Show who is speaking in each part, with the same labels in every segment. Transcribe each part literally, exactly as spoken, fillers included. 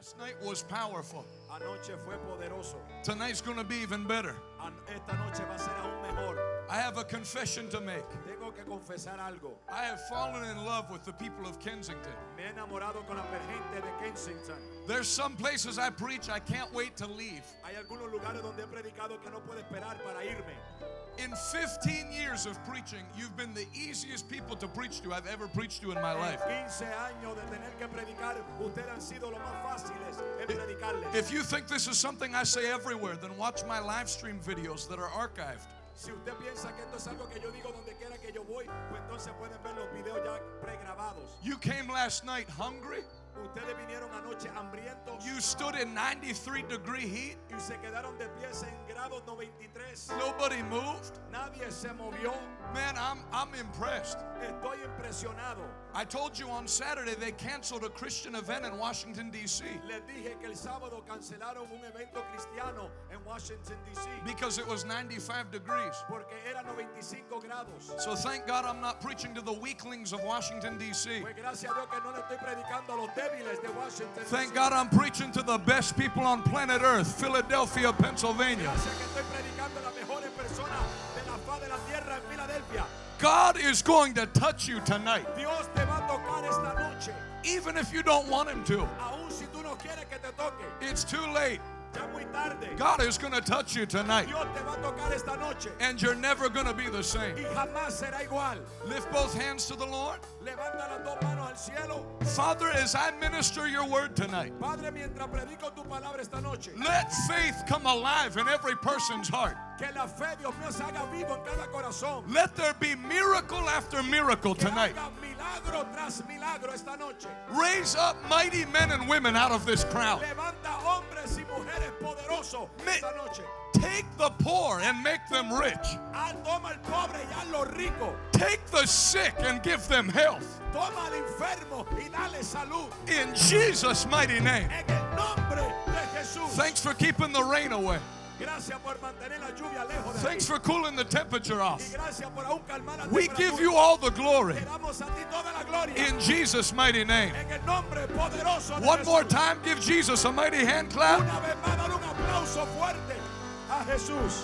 Speaker 1: Last night was powerful.
Speaker 2: Anoche fue poderoso.
Speaker 1: Tonight's going to be even better.
Speaker 2: Esta noche va a ser aún mejor.
Speaker 1: I have a confession to make.
Speaker 2: Tengo que confesar algo.
Speaker 1: I have fallen in love with the people of Kensington.
Speaker 2: Me he enamorado con la gente de Kensington.
Speaker 1: There's some places I preach I can't wait to leave.
Speaker 2: Hay algunos lugares donde he predicado que no puedo esperar para irme.
Speaker 1: In fifteen years of preaching, you've been the easiest people to preach to I've ever preached to in my life.
Speaker 2: En quince años de tener que predicar, ustedes han sido los más fáciles en predicarles.
Speaker 1: If you think this is something I say everywhere, then watch my live stream videos that are archived.
Speaker 2: Si usted piensa que esto es algo que yo digo donde quiera que yo voy, pues entonces pueden ver los videos ya pregrabados.
Speaker 1: You came last night hungry.
Speaker 2: Ustedes vinieron anoche hambrientos.
Speaker 1: You stood in ninety-three degree heat.
Speaker 2: Y se quedaron de pies en grados noventa y tres.
Speaker 1: Nobody moved.
Speaker 2: Nadie se movió.
Speaker 1: Man, I'm I'm impressed.
Speaker 2: Estoy impresionado.
Speaker 1: I told you on Saturday they canceled a Christian event in Washington, D C
Speaker 2: Les dije que el sábado cancelaron un evento cristiano en Washington, D C
Speaker 1: because it was ninety-five degrees.
Speaker 2: Porque era noventa y cinco grados.
Speaker 1: So thank God I'm not preaching to the weaklings of Washington, D C
Speaker 2: Pues gracias a Dios que no le estoy predicando a los débiles de Washington,
Speaker 1: Thank
Speaker 2: D C
Speaker 1: God I'm preaching to the best people on planet Earth, Philadelphia, Pennsylvania.
Speaker 2: Gracias que estoy predicando a las mejores personas de la faz de la tierra en Filadelfia.
Speaker 1: God is going to touch you tonight,
Speaker 2: Dios te va a tocar esta noche.
Speaker 1: even if you don't want Him to.
Speaker 2: Aún si tú no quieres que te toque,
Speaker 1: It's too late.
Speaker 2: ya muy tarde.
Speaker 1: God is going to touch you tonight,
Speaker 2: Dios te va a tocar esta noche
Speaker 1: and you're never going to be the same.
Speaker 2: y jamás será igual.
Speaker 1: Lift both hands to the Lord.
Speaker 2: Levanta las dos manos al cielo.
Speaker 1: Father, as I minister your word tonight,
Speaker 2: Padre, mientras predico tu palabra esta noche,
Speaker 1: let faith come alive in every person's heart.
Speaker 2: que la fe, Dios mío, se haga vivo en cada corazón.
Speaker 1: Let there be miracle after miracle
Speaker 2: Que
Speaker 1: tonight.
Speaker 2: haga milagro tras milagro esta noche.
Speaker 1: Raise up mighty men and women out of this crowd.
Speaker 2: Levanta hombres y mujeres poderosos
Speaker 1: Me-
Speaker 2: esta noche.
Speaker 1: Take the poor and make them rich.
Speaker 2: Ah, toma al pobre y hazlo rico.
Speaker 1: Take the sick and give them health.
Speaker 2: Toma al enfermo y dale salud.
Speaker 1: In Jesus' mighty name.
Speaker 2: En el nombre de Jesús.
Speaker 1: Thanks for keeping the rain away.
Speaker 2: Gracias por mantener la lluvia lejos de
Speaker 1: Thanks
Speaker 2: aquí.
Speaker 1: for cooling the temperature
Speaker 2: Y
Speaker 1: off.
Speaker 2: gracias por aún calmar la
Speaker 1: We
Speaker 2: temperatura.
Speaker 1: give you all the glory.
Speaker 2: Te damos a ti toda la gloria.
Speaker 1: In Jesus' mighty name.
Speaker 2: En el nombre poderoso de
Speaker 1: One
Speaker 2: Jesús.
Speaker 1: more time, give Jesus a mighty hand clap.
Speaker 2: Una vez más, dar un aplauso fuerte a Jesús.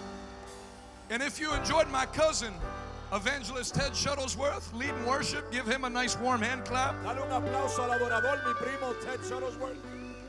Speaker 1: And if you enjoyed my cousin, Evangelist Ted Shuttlesworth, leading worship, give him a nice warm hand clap.
Speaker 2: Dale un aplauso al adorador, mi primo Ted Shuttlesworth.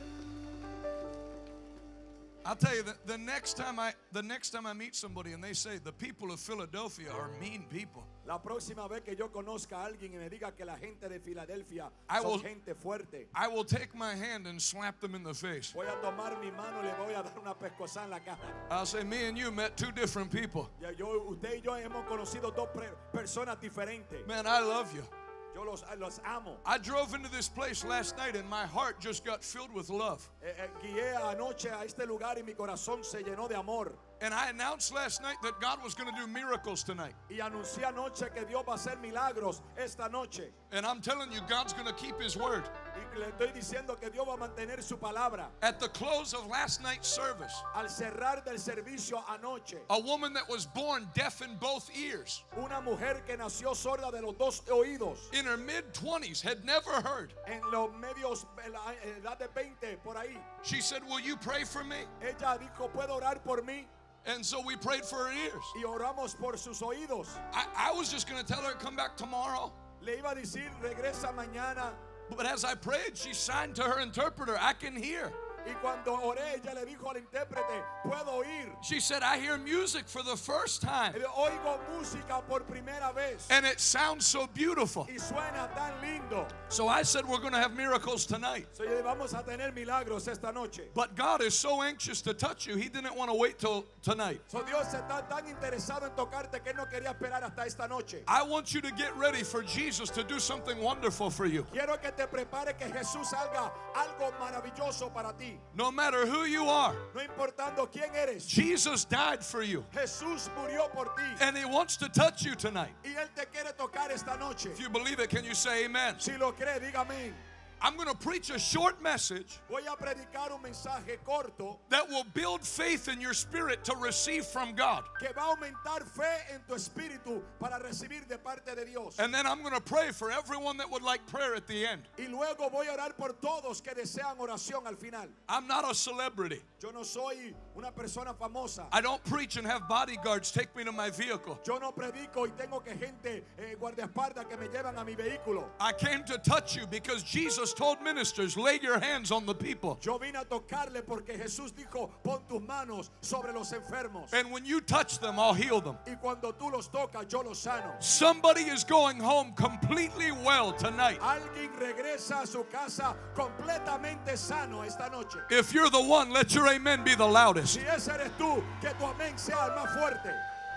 Speaker 1: I'll tell you, the, the next time I the next time I meet somebody and they say the people of Philadelphia are mean people,
Speaker 2: La próxima vez que yo conozca a alguien y me diga que la gente de Filadelfia
Speaker 1: I
Speaker 2: son
Speaker 1: will-
Speaker 2: gente fuerte,
Speaker 1: I will take my hand and slap them in the face.
Speaker 2: voy a tomar mi mano y le voy a dar una pescozada en la cara.
Speaker 1: I'll say, me and you met two different people.
Speaker 2: Ya yo, usted y yo hemos conocido dos pre- personas diferentes.
Speaker 1: Man, I love you.
Speaker 2: Yo los, los amo.
Speaker 1: I drove into this place last night and my heart just got filled with love.
Speaker 2: Eh, eh, guié anoche a este lugar y mi corazón se llenó de amor.
Speaker 1: And I announced last night that God was going to do miracles tonight.
Speaker 2: Y anuncié anoche que Dios va a hacer milagros esta noche.
Speaker 1: And I'm telling you, God's going to keep His word.
Speaker 2: Y le estoy diciendo que Dios va a mantener su palabra.
Speaker 1: At the close of last night's service,
Speaker 2: Al cerrar del servicio anoche,
Speaker 1: a woman that was born deaf in both ears,
Speaker 2: una mujer que nació sorda de los dos oídos,
Speaker 1: in her mid-twenties, had never heard.
Speaker 2: en los medios, en la edad de veinte, por ahí,
Speaker 1: She said, will you pray for me?
Speaker 2: ella dijo, ¿puedo orar por mí?
Speaker 1: And so we prayed for her ears.
Speaker 2: Y oramos por sus oídos.
Speaker 1: I, I was just going to tell her to come back tomorrow.
Speaker 2: Le iba a decir, regresa mañana.
Speaker 1: But as I prayed, she signed to her interpreter, I can hear.
Speaker 2: Y cuando oré, ella le dijo al intérprete, puedo oír.
Speaker 1: She said, I hear music for the first time.
Speaker 2: Oigo música por primera vez.
Speaker 1: And it sounds so beautiful.
Speaker 2: Y suena tan lindo.
Speaker 1: So I said, we're going to have miracles tonight.
Speaker 2: So, yo, vamos a tener milagros esta noche.
Speaker 1: But God is so anxious to touch you, He didn't want to wait till tonight.
Speaker 2: So, Dios está tan interesado en tocarte que él no quería esperar hasta esta noche.
Speaker 1: I want you to get ready for Jesus to do something wonderful for you.
Speaker 2: Quiero que te prepare que Jesús haga algo maravilloso para ti.
Speaker 1: No matter who you are,
Speaker 2: No importando quién eres.
Speaker 1: Jesus died for you.
Speaker 2: Jesús murió por ti.
Speaker 1: And He wants to touch you tonight.
Speaker 2: Y él te quiere tocar esta noche.
Speaker 1: If you believe it, can you say amen?
Speaker 2: Si lo cree, diga amén.
Speaker 1: I'm going to preach a short message
Speaker 2: Voy a predicar un mensaje corto
Speaker 1: that will build faith in your spirit to receive from God.
Speaker 2: que va a aumentar fe en tu espíritu para recibir de parte de Dios.
Speaker 1: And then I'm going to pray for everyone that would like prayer at the end.
Speaker 2: Y luego voy a orar por todos que desean oración al final.
Speaker 1: I'm not a celebrity.
Speaker 2: Yo no soy una persona famosa.
Speaker 1: I don't preach and have bodyguards take me to my vehicle.
Speaker 2: Yo no predico y tengo que gente eh, guardaespaldas que me llevan a mi vehículo.
Speaker 1: I came to touch you because Jesus told ministers, lay your hands on the people.
Speaker 2: Yo vine a tocarle porque Jesús dijo, pon tus manos sobre los enfermos.
Speaker 1: And when you touch them, I'll heal them.
Speaker 2: Y cuando tú los tocas, yo los sano.
Speaker 1: Somebody is going home completely well tonight.
Speaker 2: Alguien regresa a su casa completamente sano esta noche.
Speaker 1: If you're the one, let your amen be the loudest.
Speaker 2: Si ese eres tú, que tu amén sea el más fuerte.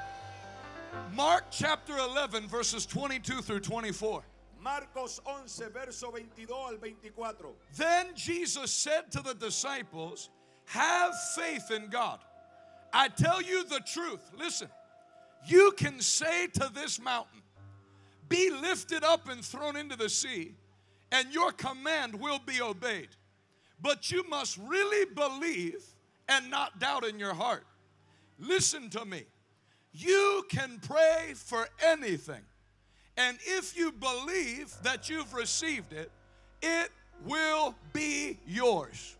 Speaker 1: Mark chapter eleven, verses twenty-two through twenty-four.
Speaker 2: Marcos once, verso veintidós al veinticuatro.
Speaker 1: Then Jesus said to the disciples, have faith in God. I tell you the truth. Listen, you can say to this mountain, be lifted up and thrown into the sea, and your command will be obeyed. But you must really believe and not doubt in your heart. Listen to me. You can pray for anything. And if you believe that you've received it, it will be yours.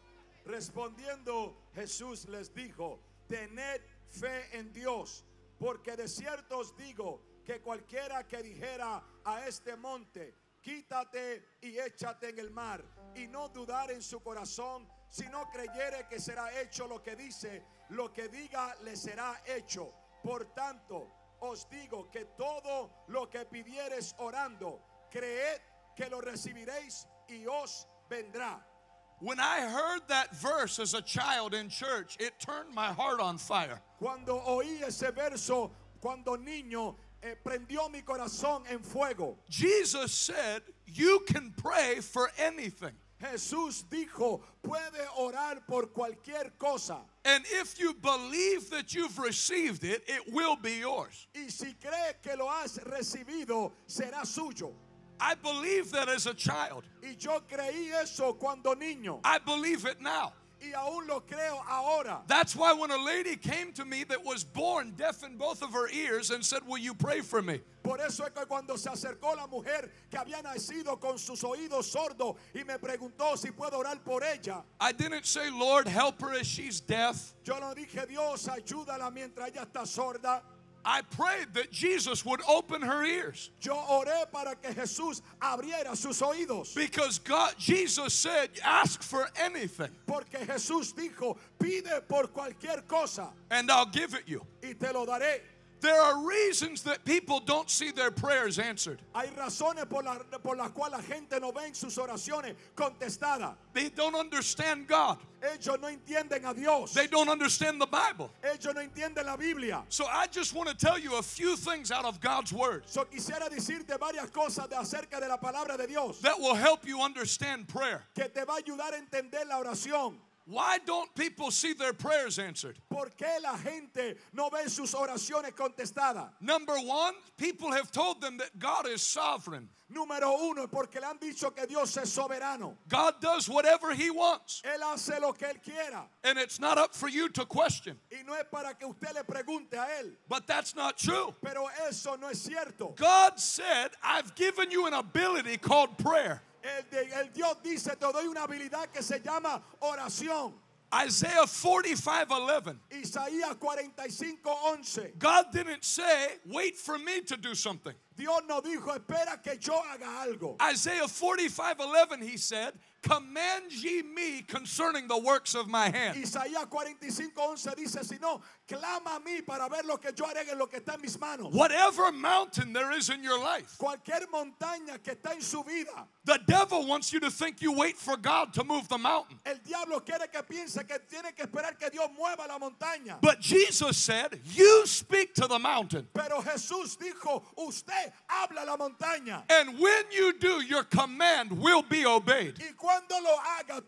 Speaker 2: Respondiendo, Jesús les dijo, tened fe en Dios, porque de cierto os digo que cualquiera que dijera a este monte, quítate y échate en el mar, y no dudar en su corazón, sino creyere que será hecho lo que dice, lo que diga le será hecho. Por tanto, os digo que todo lo que pidiereis orando, creed que lo recibiréis y os vendrá.
Speaker 1: When I heard that verse as a child in church, it turned my heart on fire.
Speaker 2: Cuando oí ese verso, cuando niño, eh, prendió mi corazón en fuego.
Speaker 1: Jesus said, you can pray for anything.
Speaker 2: Jesús dijo, puede orar por cualquier cosa.
Speaker 1: And if you believe that you've received it, it will be yours.
Speaker 2: Y si crees que lo has recibido, será suyo.
Speaker 1: I believe that as a child.
Speaker 2: Y yo creí eso cuando niño.
Speaker 1: I believe it now.
Speaker 2: Y aún lo creo ahora.
Speaker 1: That's why when a lady came to me that was born deaf in both of her ears and said, will you pray for me?
Speaker 2: Por eso es que cuando se acercó la mujer que había nacido con sus oídos sordos y me preguntó si puedo orar por ella,
Speaker 1: I didn't say, Lord, help her as she's deaf.
Speaker 2: yo no dije, Dios, ayúdala mientras ella está sorda.
Speaker 1: I prayed that Jesus would open her ears.
Speaker 2: Yo oré para que Jesús abriera sus oídos.
Speaker 1: Because God, Jesus said, ask for anything
Speaker 2: Porque Jesús dijo, pide por cualquier cosa
Speaker 1: and I'll give it you.
Speaker 2: y te lo daré.
Speaker 1: There are reasons that people don't see their prayers answered.
Speaker 2: Hay razones por las por la cuales la gente no ve sus oraciones contestadas.
Speaker 1: They don't understand God.
Speaker 2: Ellos no entienden a Dios.
Speaker 1: They don't understand the Bible.
Speaker 2: Ellos no entienden la Biblia.
Speaker 1: So I just want to tell you a few things out of God's Word
Speaker 2: So quisiera decirte varias cosas de acerca de la palabra de Dios
Speaker 1: that will help you understand prayer.
Speaker 2: que te va a ayudar a entender la oración.
Speaker 1: Why don't people see their prayers answered?
Speaker 2: ¿Por qué la gente no ve sus oraciones contestadas?
Speaker 1: Number one, people have told them that God is sovereign.
Speaker 2: Número uno, porque le han dicho que Dios es soberano.
Speaker 1: God does whatever He wants.
Speaker 2: Él hace lo que Él quiera.
Speaker 1: And it's not up for you to question.
Speaker 2: Y no es para que usted le pregunte a Él.
Speaker 1: But that's not true.
Speaker 2: Pero eso no es cierto.
Speaker 1: God said, I've given you an ability called prayer.
Speaker 2: El, de- el Dios dice, te doy una habilidad que se llama oración.
Speaker 1: Isaiah forty-five eleven.
Speaker 2: Isaías cuarenta y cinco once.
Speaker 1: God didn't say, wait for me to do something.
Speaker 2: Dios no dijo, espera que yo haga algo.
Speaker 1: Isaiah forty-five eleven, He said, command ye me concerning the works of my hand.
Speaker 2: Isaías cuarenta y cinco once dice, si no, clama a mí para ver lo que yo haré en lo que está en mis manos.
Speaker 1: Whatever mountain there is in your life,
Speaker 2: Cualquier montaña que está en su vida,
Speaker 1: the devil wants you to think you wait for God to move the mountain.
Speaker 2: el diablo quiere que piense que tiene que esperar que Dios mueva la montaña.
Speaker 1: But Jesus said, you speak to the mountain.
Speaker 2: Pero Jesús dijo, usted habla a la montaña.
Speaker 1: And when you do, your command will be obeyed.
Speaker 2: Y cuando lo haga, tu mandato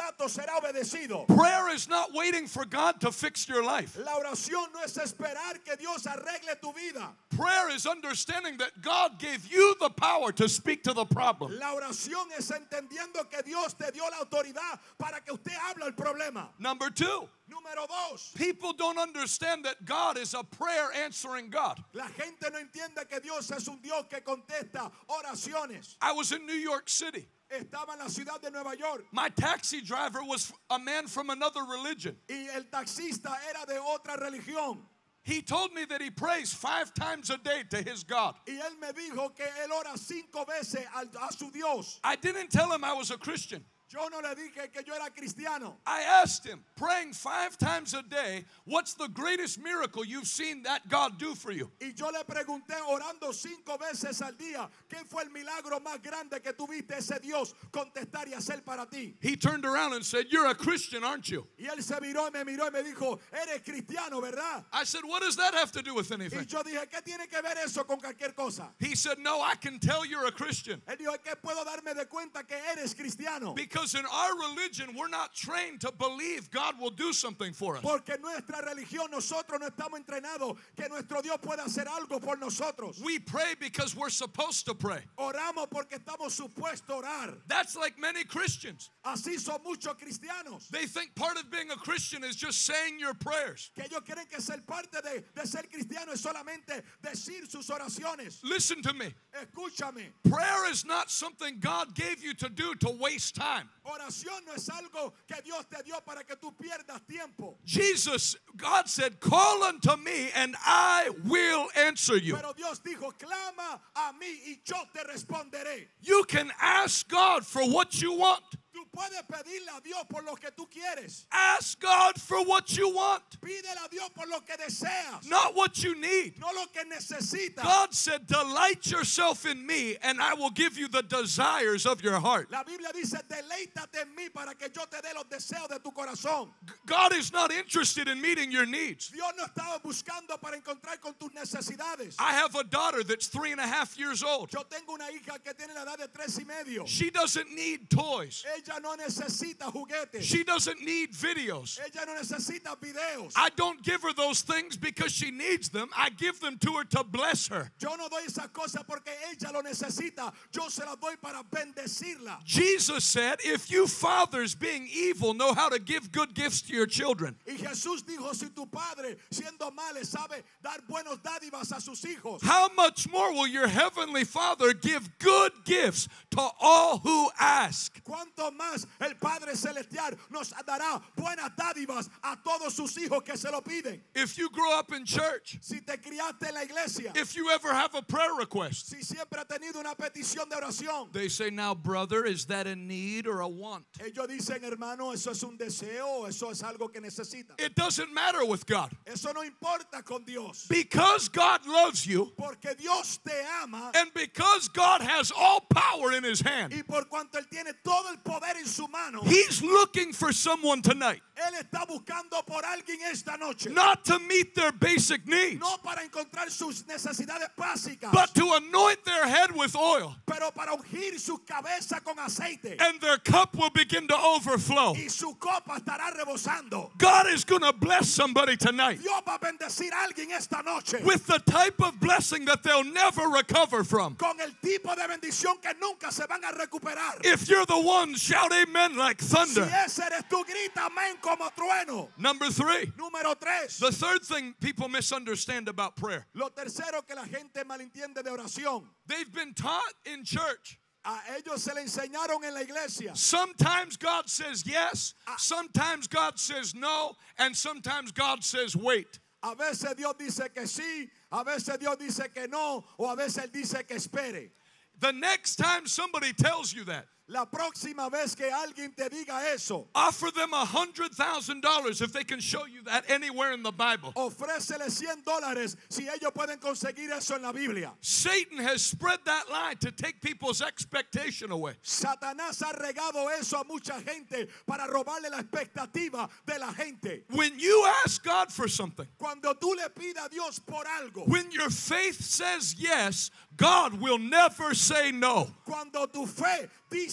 Speaker 2: mandato será obedecido.
Speaker 1: Prayer is not waiting for God to fix your life.
Speaker 2: La oración no es esperar que Dios arregle tu vida.
Speaker 1: Prayer is understanding that God gave you the power to speak to the problem.
Speaker 2: La oración es entendiendo que Dios te dio la autoridad para que usted hable el problema.
Speaker 1: Number two,
Speaker 2: Número dos,
Speaker 1: people don't understand that God is a prayer answering God.
Speaker 2: la gente no entiende que Dios es un Dios que contesta oraciones.
Speaker 1: I was in New York City.
Speaker 2: Estaba en la ciudad de Nueva York
Speaker 1: My taxi driver was a man from another religion.
Speaker 2: y el taxista era de otra religión.
Speaker 1: He told me that he prays five times a day to his God.
Speaker 2: Y él me dijo que él ora cinco veces al- a su Dios.
Speaker 1: I didn't tell him I was a Christian.
Speaker 2: Yo no le dije que yo era cristiano.
Speaker 1: I asked him, praying five times a day, what's the greatest miracle you've seen that God do for you?
Speaker 2: Y yo le pregunté orando cinco veces al día, ¿qué fue el milagro más grande que tuviste ese Dios contestar y hacer para ti?
Speaker 1: He turned around and said, you're a Christian, aren't you?
Speaker 2: Y él se miró y me miró y me dijo, eres cristiano, ¿verdad?
Speaker 1: I said, what does that have to do with
Speaker 2: Y
Speaker 1: anything?
Speaker 2: yo dije, ¿qué tiene que ver eso con cualquier cosa?
Speaker 1: He said, no, I can tell you're a Christian.
Speaker 2: Él dijo, ¿qué puedo darme de cuenta que eres cristiano?
Speaker 1: Because in our religion, we're not trained to believe God will do something for us.
Speaker 2: Porque en nuestra religión nosotros no estamos entrenados que nuestro Dios pueda hacer algo por nosotros.
Speaker 1: We pray because we're supposed to pray.
Speaker 2: Oramos porque estamos supuestos a orar.
Speaker 1: That's like many Christians.
Speaker 2: Así son muchos cristianos.
Speaker 1: They think part of being a Christian is just saying your prayers.
Speaker 2: Que ellos creen que ser parte de, de ser cristiano es solamente decir sus oraciones.
Speaker 1: Listen to me.
Speaker 2: Escúchame,
Speaker 1: Prayer is not something God gave you to do to waste time.
Speaker 2: oración no es algo que Dios te dio para que tú pierdas tiempo.
Speaker 1: Jesus, God said, call unto me and I will answer you.
Speaker 2: Pero Dios dijo, clama a mí y yo te responderé.
Speaker 1: You can ask God for what you want.
Speaker 2: Tú puedes pedirle a Dios por lo que tú quieres.
Speaker 1: Ask God for what you want,
Speaker 2: Pídele a Dios por lo que deseas,
Speaker 1: not what you need.
Speaker 2: no lo que necesitas.
Speaker 1: God said, delight yourself in me and I will give you the desires of your heart.
Speaker 2: La Biblia dice, deleítate en mí para que yo te dé los deseos de tu corazón.
Speaker 1: God is not interested in meeting your needs.
Speaker 2: Dios no estaba buscando para encontrar con tus necesidades.
Speaker 1: I have a daughter that's three and a half years old.
Speaker 2: Yo tengo una hija que tiene la edad de tres y medio.
Speaker 1: She doesn't need toys.
Speaker 2: Ella no necesita juguetes.
Speaker 1: She doesn't need videos.
Speaker 2: Ella no necesita videos.
Speaker 1: I don't give her those things because she needs them. I give them to her to bless her.
Speaker 2: Yo no doy esas cosas porque ella lo necesita. Yo se las doy para bendecirla.
Speaker 1: Jesus said, if you fathers being evil know how to give good gifts to your children,
Speaker 2: Y Jesús dijo, si tu padre, siendo malo, sabe dar buenos dádivas a sus hijos,
Speaker 1: how much more will your heavenly Father give good gifts to all who ask?
Speaker 2: ¿cuánto más el Padre Celestial nos dará buenas dádivas a todos sus hijos que se lo piden?
Speaker 1: If you grow up in church,
Speaker 2: Si te criaste en la iglesia,
Speaker 1: if you ever have a prayer request,
Speaker 2: si siempre has tenido una petición de oración,
Speaker 1: they say, now, brother, is that a need or a want?
Speaker 2: ellos dicen, hermano, eso es un deseo, eso es algo que necesita.
Speaker 1: It doesn't matter with God.
Speaker 2: Eso no importa con Dios.
Speaker 1: Because God loves you
Speaker 2: Porque Dios te ama
Speaker 1: and because God has all power in his hand,
Speaker 2: y por cuanto Él tiene todo el poder en su mano,
Speaker 1: he's looking for someone tonight,
Speaker 2: Él está buscando por alguien esta noche.
Speaker 1: not to meet their basic needs,
Speaker 2: No para encontrar sus necesidades básicas,
Speaker 1: but to anoint their head with oil,
Speaker 2: pero para ungir su cabeza con aceite.
Speaker 1: and their cup will begin to overflow.
Speaker 2: Y su copa estará rebosando.
Speaker 1: God is going to bless somebody tonight
Speaker 2: Dios va a bendecir a alguien esta noche
Speaker 1: with the type of blessing that they'll never recover from.
Speaker 2: con el tipo de bendición que nunca se van a recuperar.
Speaker 1: If you're the one, shout amen like
Speaker 2: Si
Speaker 1: thunder.
Speaker 2: ese eres tú, grita amén como trueno.
Speaker 1: Number three,
Speaker 2: Número tres.
Speaker 1: the third thing people misunderstand about prayer.
Speaker 2: Lo tercero que la gente malentiende de oración.
Speaker 1: They've been taught in church.
Speaker 2: A ellos se le enseñaron en la iglesia.
Speaker 1: Sometimes God says yes, sometimes God says no, and sometimes God says wait.
Speaker 2: A veces Dios dice que sí, a veces Dios dice que no, o a veces Él dice que espere.
Speaker 1: The next time somebody tells you that,
Speaker 2: La próxima vez que alguien te diga eso,
Speaker 1: offer them a hundred thousand dollars if they can show you that anywhere in the Bible.
Speaker 2: ofrécele cien dólares si ellos pueden conseguir eso en la Biblia.
Speaker 1: Satan has spread that lie to take people's expectation away.
Speaker 2: Satanás ha regado eso a mucha gente para robarle la expectativa de la gente.
Speaker 1: When you ask God for something,
Speaker 2: Cuando tú le pidas a Dios por algo,
Speaker 1: when your faith says yes, God will never say no.
Speaker 2: cuando tu fe dice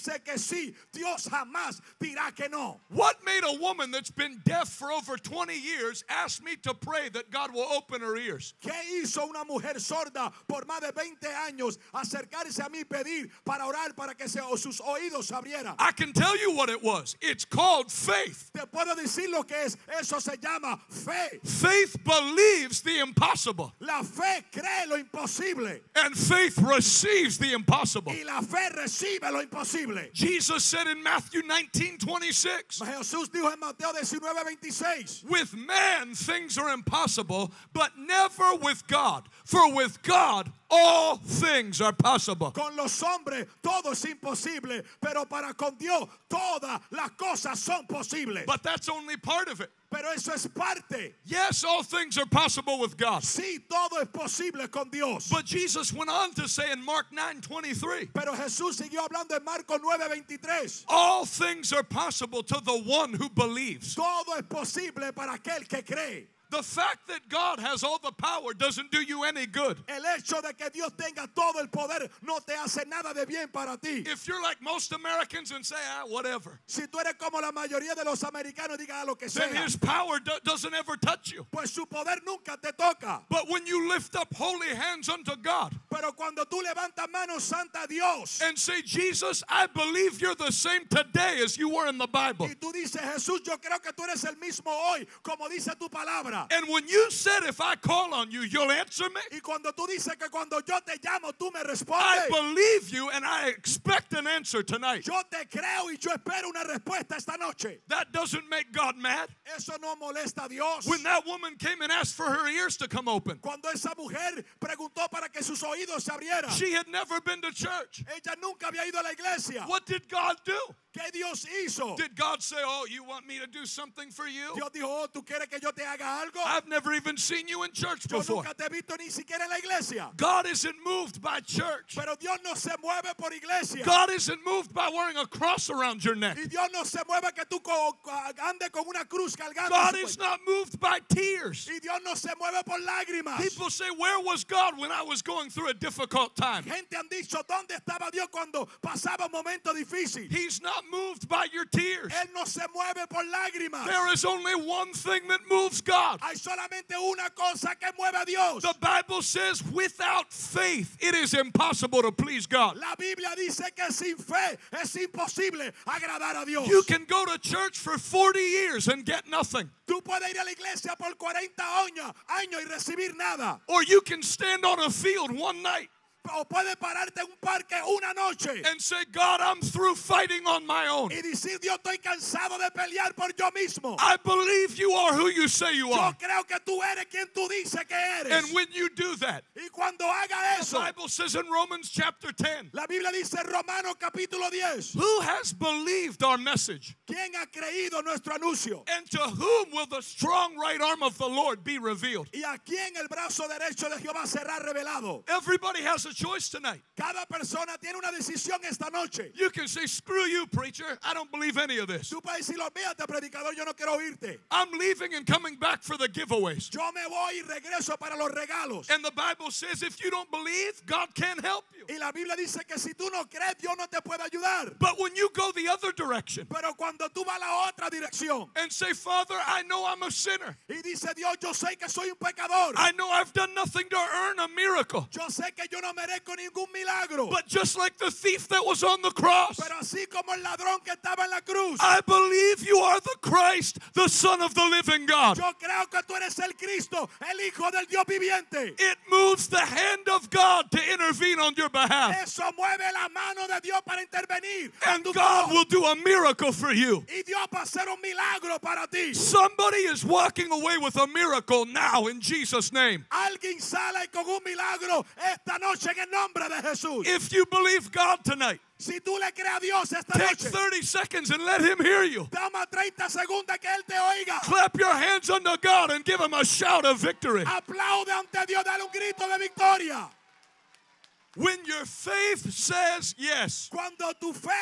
Speaker 2: dice que sí, Dios jamás dirá que no.
Speaker 1: What made a woman that's been deaf for over twenty years ask me to pray that God will open her ears?
Speaker 2: ¿Qué hizo una mujer sorda por más de veinte años acercarse a mí y pedir para orar para que se, o sus oídos se abrieran?
Speaker 1: I can tell you what it was. It's called faith.
Speaker 2: Te puedo decir lo que es. Eso se llama fe.
Speaker 1: Faith believes the impossible,
Speaker 2: La fe cree lo imposible
Speaker 1: and faith receives the impossible.
Speaker 2: y la fe recibe lo imposible.
Speaker 1: Jesus said in Matthew nineteen twenty-six,
Speaker 2: Jesús dijo en Mateo diecinueve veintiséis,
Speaker 1: with man things are impossible, but never with God. For with God all things are possible.
Speaker 2: con los hombres todo es imposible, pero para con Dios todas las cosas son posibles.
Speaker 1: But that's only part of it.
Speaker 2: Pero eso es parte.
Speaker 1: Yes, all things are possible with God.
Speaker 2: Sí, todo es posible con Dios.
Speaker 1: But Jesus went on to say in Mark nine twenty-three,
Speaker 2: Pero Jesús siguió hablando en Marcos nueve veintitrés.
Speaker 1: all things are possible to the one who believes.
Speaker 2: Todo es posible para aquel que cree.
Speaker 1: The fact that God has all the power doesn't do you any good.
Speaker 2: El hecho de que Dios tenga todo el poder no te hace nada de bien para ti.
Speaker 1: If you're like most Americans and say, ah, whatever,
Speaker 2: Si tú eres como la mayoría de los americanos, diga lo que
Speaker 1: then
Speaker 2: sea,
Speaker 1: his power do- doesn't ever touch you.
Speaker 2: pues su poder nunca te toca.
Speaker 1: But when you lift up holy hands unto God
Speaker 2: Pero cuando tú levantas manos santa a Dios
Speaker 1: and say, Jesus, I believe you're the same today as you were in the Bible.
Speaker 2: y tú dices, Jesús, yo creo que tú eres el mismo hoy, como dice tu palabra.
Speaker 1: And when you said, if I call on you, you'll answer me,
Speaker 2: Y cuando tú dices que cuando yo te llamo, tú me
Speaker 1: I
Speaker 2: respondes.
Speaker 1: believe you and I expect an answer tonight.
Speaker 2: Yo te creo y yo espero una respuesta esta noche.
Speaker 1: That doesn't make God mad.
Speaker 2: Eso no molesta a Dios.
Speaker 1: When that woman came and asked for her ears to come open,
Speaker 2: Cuando esa mujer preguntó para que sus oídos se abrieran,
Speaker 1: she had never been to church.
Speaker 2: ella nunca había ido a la iglesia.
Speaker 1: What did God do?
Speaker 2: ¿Qué Dios hizo?
Speaker 1: Did God say, oh, you want me to do something for you?
Speaker 2: Dios dijo, oh, ¿tú quieres que yo te haga algo?
Speaker 1: I've never even seen you in church
Speaker 2: Yo
Speaker 1: before.
Speaker 2: nunca te he visto ni siquiera en la iglesia.
Speaker 1: God isn't moved by church.
Speaker 2: Pero Dios no se mueve por iglesia.
Speaker 1: God isn't moved by wearing a cross around your neck.
Speaker 2: Y Dios no se mueve que tú co- andes con una cruz cargando.
Speaker 1: God
Speaker 2: su
Speaker 1: is
Speaker 2: cuello.
Speaker 1: not moved by tears.
Speaker 2: Y Dios no se mueve por lágrimas.
Speaker 1: People say, where was God when I was going through a difficult time?
Speaker 2: Gente han dicho, ¿dónde estaba Dios cuando pasaba un momento difícil?
Speaker 1: He's not moved by your tears.
Speaker 2: Él no se mueve por lágrimas.
Speaker 1: There is only one thing that moves God.
Speaker 2: Hay solamente una cosa que mueve a Dios.
Speaker 1: The Bible says, without faith, it is impossible to please God.
Speaker 2: La Biblia dice que sin fe es imposible agradar a Dios.
Speaker 1: You can go to church for forty years and get nothing.
Speaker 2: Tú puedes ir a la iglesia por cuarenta años, años y recibir nada.
Speaker 1: Or you can stand on a field one night
Speaker 2: O puedes pararte en un parque una noche
Speaker 1: and say, God, I'm through fighting on my own.
Speaker 2: y decir, Dios, estoy cansado de pelear por yo mismo.
Speaker 1: I believe you are who you say you
Speaker 2: Yo
Speaker 1: are.
Speaker 2: creo que tú eres quien tú dices que eres.
Speaker 1: And when you do that,
Speaker 2: Y cuando haga
Speaker 1: the
Speaker 2: eso,
Speaker 1: Bible says in Romans chapter ten,
Speaker 2: la Biblia dice en Romanos capítulo diez,
Speaker 1: who has believed our message?
Speaker 2: ¿quién ha creído nuestro anuncio?
Speaker 1: And to whom will the strong right arm of the Lord be revealed?
Speaker 2: ¿Y a quién el brazo derecho de Jehová será revelado?
Speaker 1: Everybody has a choice tonight.
Speaker 2: Cada persona tiene una decisión esta noche.
Speaker 1: You can say, screw you, preacher. I don't believe any of this.
Speaker 2: Tú puedes decir, olvídate, predicador, yo no quiero oírte.
Speaker 1: I'm leaving and coming back for the giveaways.
Speaker 2: Yo me voy y regreso para los regalos.
Speaker 1: And the Bible says if you don't believe, God can't help you.
Speaker 2: Y la Biblia dice que si tú no crees, Dios no te puede ayudar.
Speaker 1: But when you go the other direction
Speaker 2: Pero cuando tú vas a la otra dirección
Speaker 1: and say, Father, I know I'm a sinner.
Speaker 2: y dice, Dios, yo sé que soy un pecador.
Speaker 1: I know I've done nothing to earn a miracle.
Speaker 2: Yo sé que yo no merezco ningún milagro.
Speaker 1: But just like the thief that was on the cross,
Speaker 2: Pero así como el ladrón que estaba en la cruz,
Speaker 1: I believe you are the Christ, the Son of the living God.
Speaker 2: yo creo que tú eres el Cristo, el Hijo del Dios viviente.
Speaker 1: It moves the hand of God to intervene on your behalf.
Speaker 2: Eso mueve la mano de Dios para intervenir. a
Speaker 1: And
Speaker 2: tu
Speaker 1: God
Speaker 2: favor.
Speaker 1: will do a miracle for you.
Speaker 2: Y Dios va a hacer un milagro para ti.
Speaker 1: Somebody is walking away with a miracle now in Jesus' name.
Speaker 2: Alguien sale con un milagro esta noche en el nombre de Jesús.
Speaker 1: If you believe God tonight,
Speaker 2: Si tú le crees a Dios esta
Speaker 1: take
Speaker 2: noche,
Speaker 1: thirty seconds and let Him hear you.
Speaker 2: toma treinta segundos que Él te oiga.
Speaker 1: Clap your hands unto God and give Him a shout of victory.
Speaker 2: Aplaude ante Dios, dale un grito de victoria.
Speaker 1: When your faith says yes,
Speaker 2: Cuando tu fe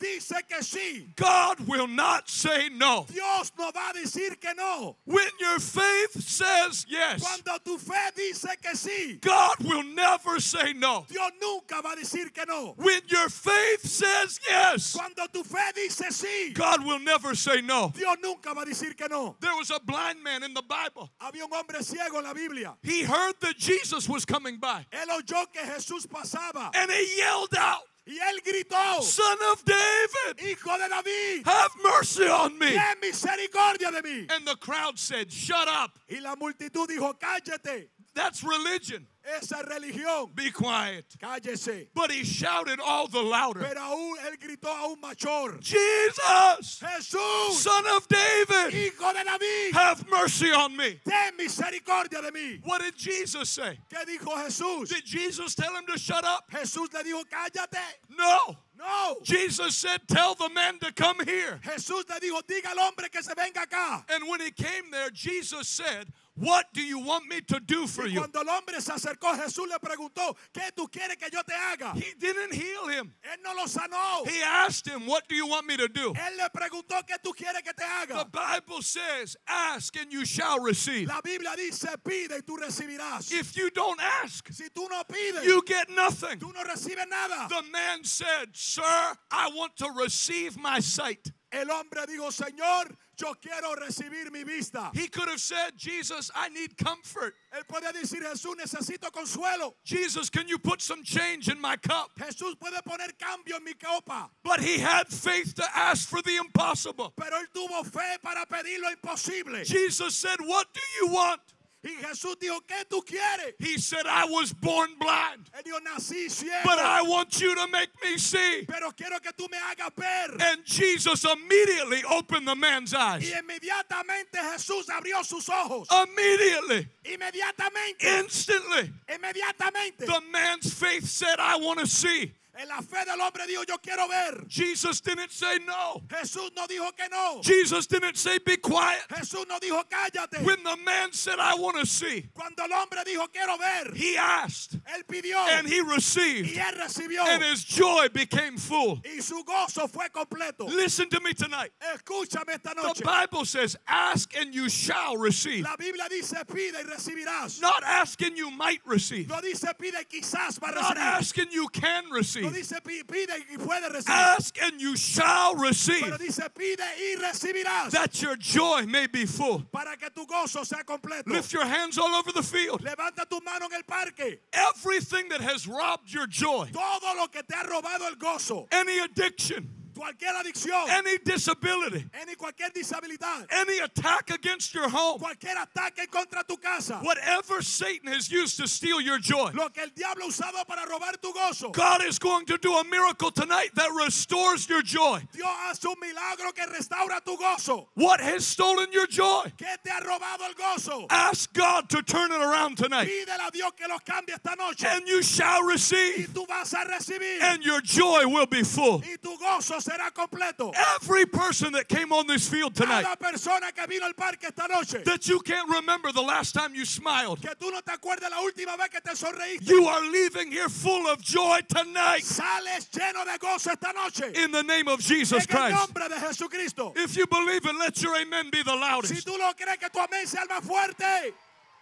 Speaker 2: dice que sí.
Speaker 1: God will not say no.
Speaker 2: Dios no va a decir que no.
Speaker 1: When your faith says yes,
Speaker 2: Cuando tu fe dice que sí,
Speaker 1: God will never say no.
Speaker 2: Dios nunca va a decir que no.
Speaker 1: When your faith says yes,
Speaker 2: Cuando tu fe dice sí,
Speaker 1: God will never say no.
Speaker 2: Dios nunca va a decir que no.
Speaker 1: There was a blind man in the Bible.
Speaker 2: Había un hombre ciego en la Biblia.
Speaker 1: He heard that Jesus was coming by,
Speaker 2: Él oyó que Jesús pasaba
Speaker 1: and he yelled out,
Speaker 2: y él gritó,
Speaker 1: Son of David,
Speaker 2: Hijo de David,
Speaker 1: have mercy on me.
Speaker 2: ten misericordia de mí.
Speaker 1: And the crowd said, Shut up.
Speaker 2: Y la multitud dijo, cállate,
Speaker 1: That's religion.
Speaker 2: esa es religión,
Speaker 1: Be quiet.
Speaker 2: cállese.
Speaker 1: But he shouted all the louder,
Speaker 2: Pero aún él gritó aún mayor,
Speaker 1: Jesus,
Speaker 2: Jesús,
Speaker 1: Son of David,
Speaker 2: Hijo de David,
Speaker 1: have mercy on me.
Speaker 2: ten misericordia de mí.
Speaker 1: What did Jesus say?
Speaker 2: ¿Qué dijo Jesús?
Speaker 1: Did Jesus tell him to shut up?
Speaker 2: Jesús le dijo, cállate.
Speaker 1: No.
Speaker 2: No.
Speaker 1: Jesus said, Tell the man to come here.
Speaker 2: Jesús le dijo, diga al hombre que se venga acá.
Speaker 1: And when he came there, Jesus said, What do you want me to do for
Speaker 2: Y
Speaker 1: you?
Speaker 2: cuando el hombre se acercó, Jesús le preguntó, ¿qué tú quieres que yo te haga?
Speaker 1: He didn't heal him.
Speaker 2: Él no lo sanó.
Speaker 1: He asked him, What do you want me to do?
Speaker 2: Él le preguntó, ¿qué tú quieres que te
Speaker 1: The
Speaker 2: haga?
Speaker 1: Bible says, Ask and you shall receive.
Speaker 2: La Biblia dice, pide y tú recibirás.
Speaker 1: If you don't ask,
Speaker 2: Si tú no pides,
Speaker 1: you get nothing.
Speaker 2: tú no recibes nada.
Speaker 1: The man said, Sir, I want to receive my sight.
Speaker 2: El hombre dijo, Señor, yo quiero recibir mi vista.
Speaker 1: He could have said, Jesus, I need comfort.
Speaker 2: Él puede decir, Jesús, necesito consuelo.
Speaker 1: Jesus, can you put some change in my cup?
Speaker 2: Jesús puede poner cambio en mi copa.
Speaker 1: But he had faith to ask for the impossible.
Speaker 2: Pero él tuvo fe para pedir lo imposible.
Speaker 1: Jesus said, What do you want?
Speaker 2: Y Jesús dijo, ¿qué tú quieres?
Speaker 1: He said, I was born blind,
Speaker 2: Él dijo, nací ciego,
Speaker 1: but I want you to make me see.
Speaker 2: pero quiero que tú me hagas ver.
Speaker 1: And Jesus immediately opened the man's eyes.
Speaker 2: Y inmediatamente Jesús abrió sus ojos.
Speaker 1: Immediately,
Speaker 2: Inmediatamente,
Speaker 1: instantly,
Speaker 2: inmediatamente.
Speaker 1: the man's faith said, I want to see.
Speaker 2: En la fe del hombre dijo, yo quiero ver.
Speaker 1: Jesus didn't say no.
Speaker 2: Jesús no dijo que no.
Speaker 1: Jesus didn't say, Be quiet.
Speaker 2: Jesús no dijo, cállate.
Speaker 1: When the man said, I want to see,
Speaker 2: Cuando el hombre dijo, quiero ver,
Speaker 1: he asked
Speaker 2: él pidió
Speaker 1: and he
Speaker 2: y
Speaker 1: received,
Speaker 2: él recibió.
Speaker 1: and his joy became full.
Speaker 2: Y su gozo fue completo.
Speaker 1: Listen to me tonight.
Speaker 2: Escúchame esta
Speaker 1: The
Speaker 2: noche.
Speaker 1: Bible says, Ask and you shall receive.
Speaker 2: La Biblia dice, pide y recibirás.
Speaker 1: Not ask and you might receive.
Speaker 2: No dice, pide y quizás va a
Speaker 1: Not
Speaker 2: recibir.
Speaker 1: ask and you can
Speaker 2: No
Speaker 1: receive.
Speaker 2: dice, pi- pide y puede recibir.
Speaker 1: Ask and you shall receive,
Speaker 2: Pero dice, pide y recibirás.
Speaker 1: that your joy may be full.
Speaker 2: Para que tu gozo sea completo.
Speaker 1: Lift your hands all over the field.
Speaker 2: Levanta tu mano en el parque.
Speaker 1: Everything that has robbed your joy,
Speaker 2: Todo lo que te ha robado el gozo,
Speaker 1: any addiction,
Speaker 2: cualquier adicción,
Speaker 1: any disability,
Speaker 2: any cualquier disabilidad,
Speaker 1: any attack against your home,
Speaker 2: cualquier ataque contra tu casa,
Speaker 1: whatever Satan has used to steal your joy,
Speaker 2: lo que el diablo ha usado para robar tu gozo,
Speaker 1: God is going to do a miracle tonight that restores your joy.
Speaker 2: Dios hace un milagro que restaura tu gozo.
Speaker 1: What has stolen your joy?
Speaker 2: ¿Qué te ha robado el gozo?
Speaker 1: Ask God to turn it around tonight,
Speaker 2: Pídele a Dios que los cambie esta noche
Speaker 1: and you shall
Speaker 2: y
Speaker 1: receive,
Speaker 2: tú vas a recibir
Speaker 1: and your joy will be full.
Speaker 2: y tu gozo será completo.
Speaker 1: Every person that came on this field tonight,
Speaker 2: Cada persona que vino al parque esta noche,
Speaker 1: that you can't remember the last time you smiled,
Speaker 2: que tú no te acuerdas la última vez que te sonreíste,
Speaker 1: you are leaving here full of joy tonight
Speaker 2: sales lleno de gozo esta noche.
Speaker 1: in the name of Jesus
Speaker 2: En el
Speaker 1: Christ.
Speaker 2: nombre de Jesucristo.
Speaker 1: If you believe it, let your amen be the
Speaker 2: Si
Speaker 1: loudest.
Speaker 2: tú lo crees, que tu amén sea el más fuerte.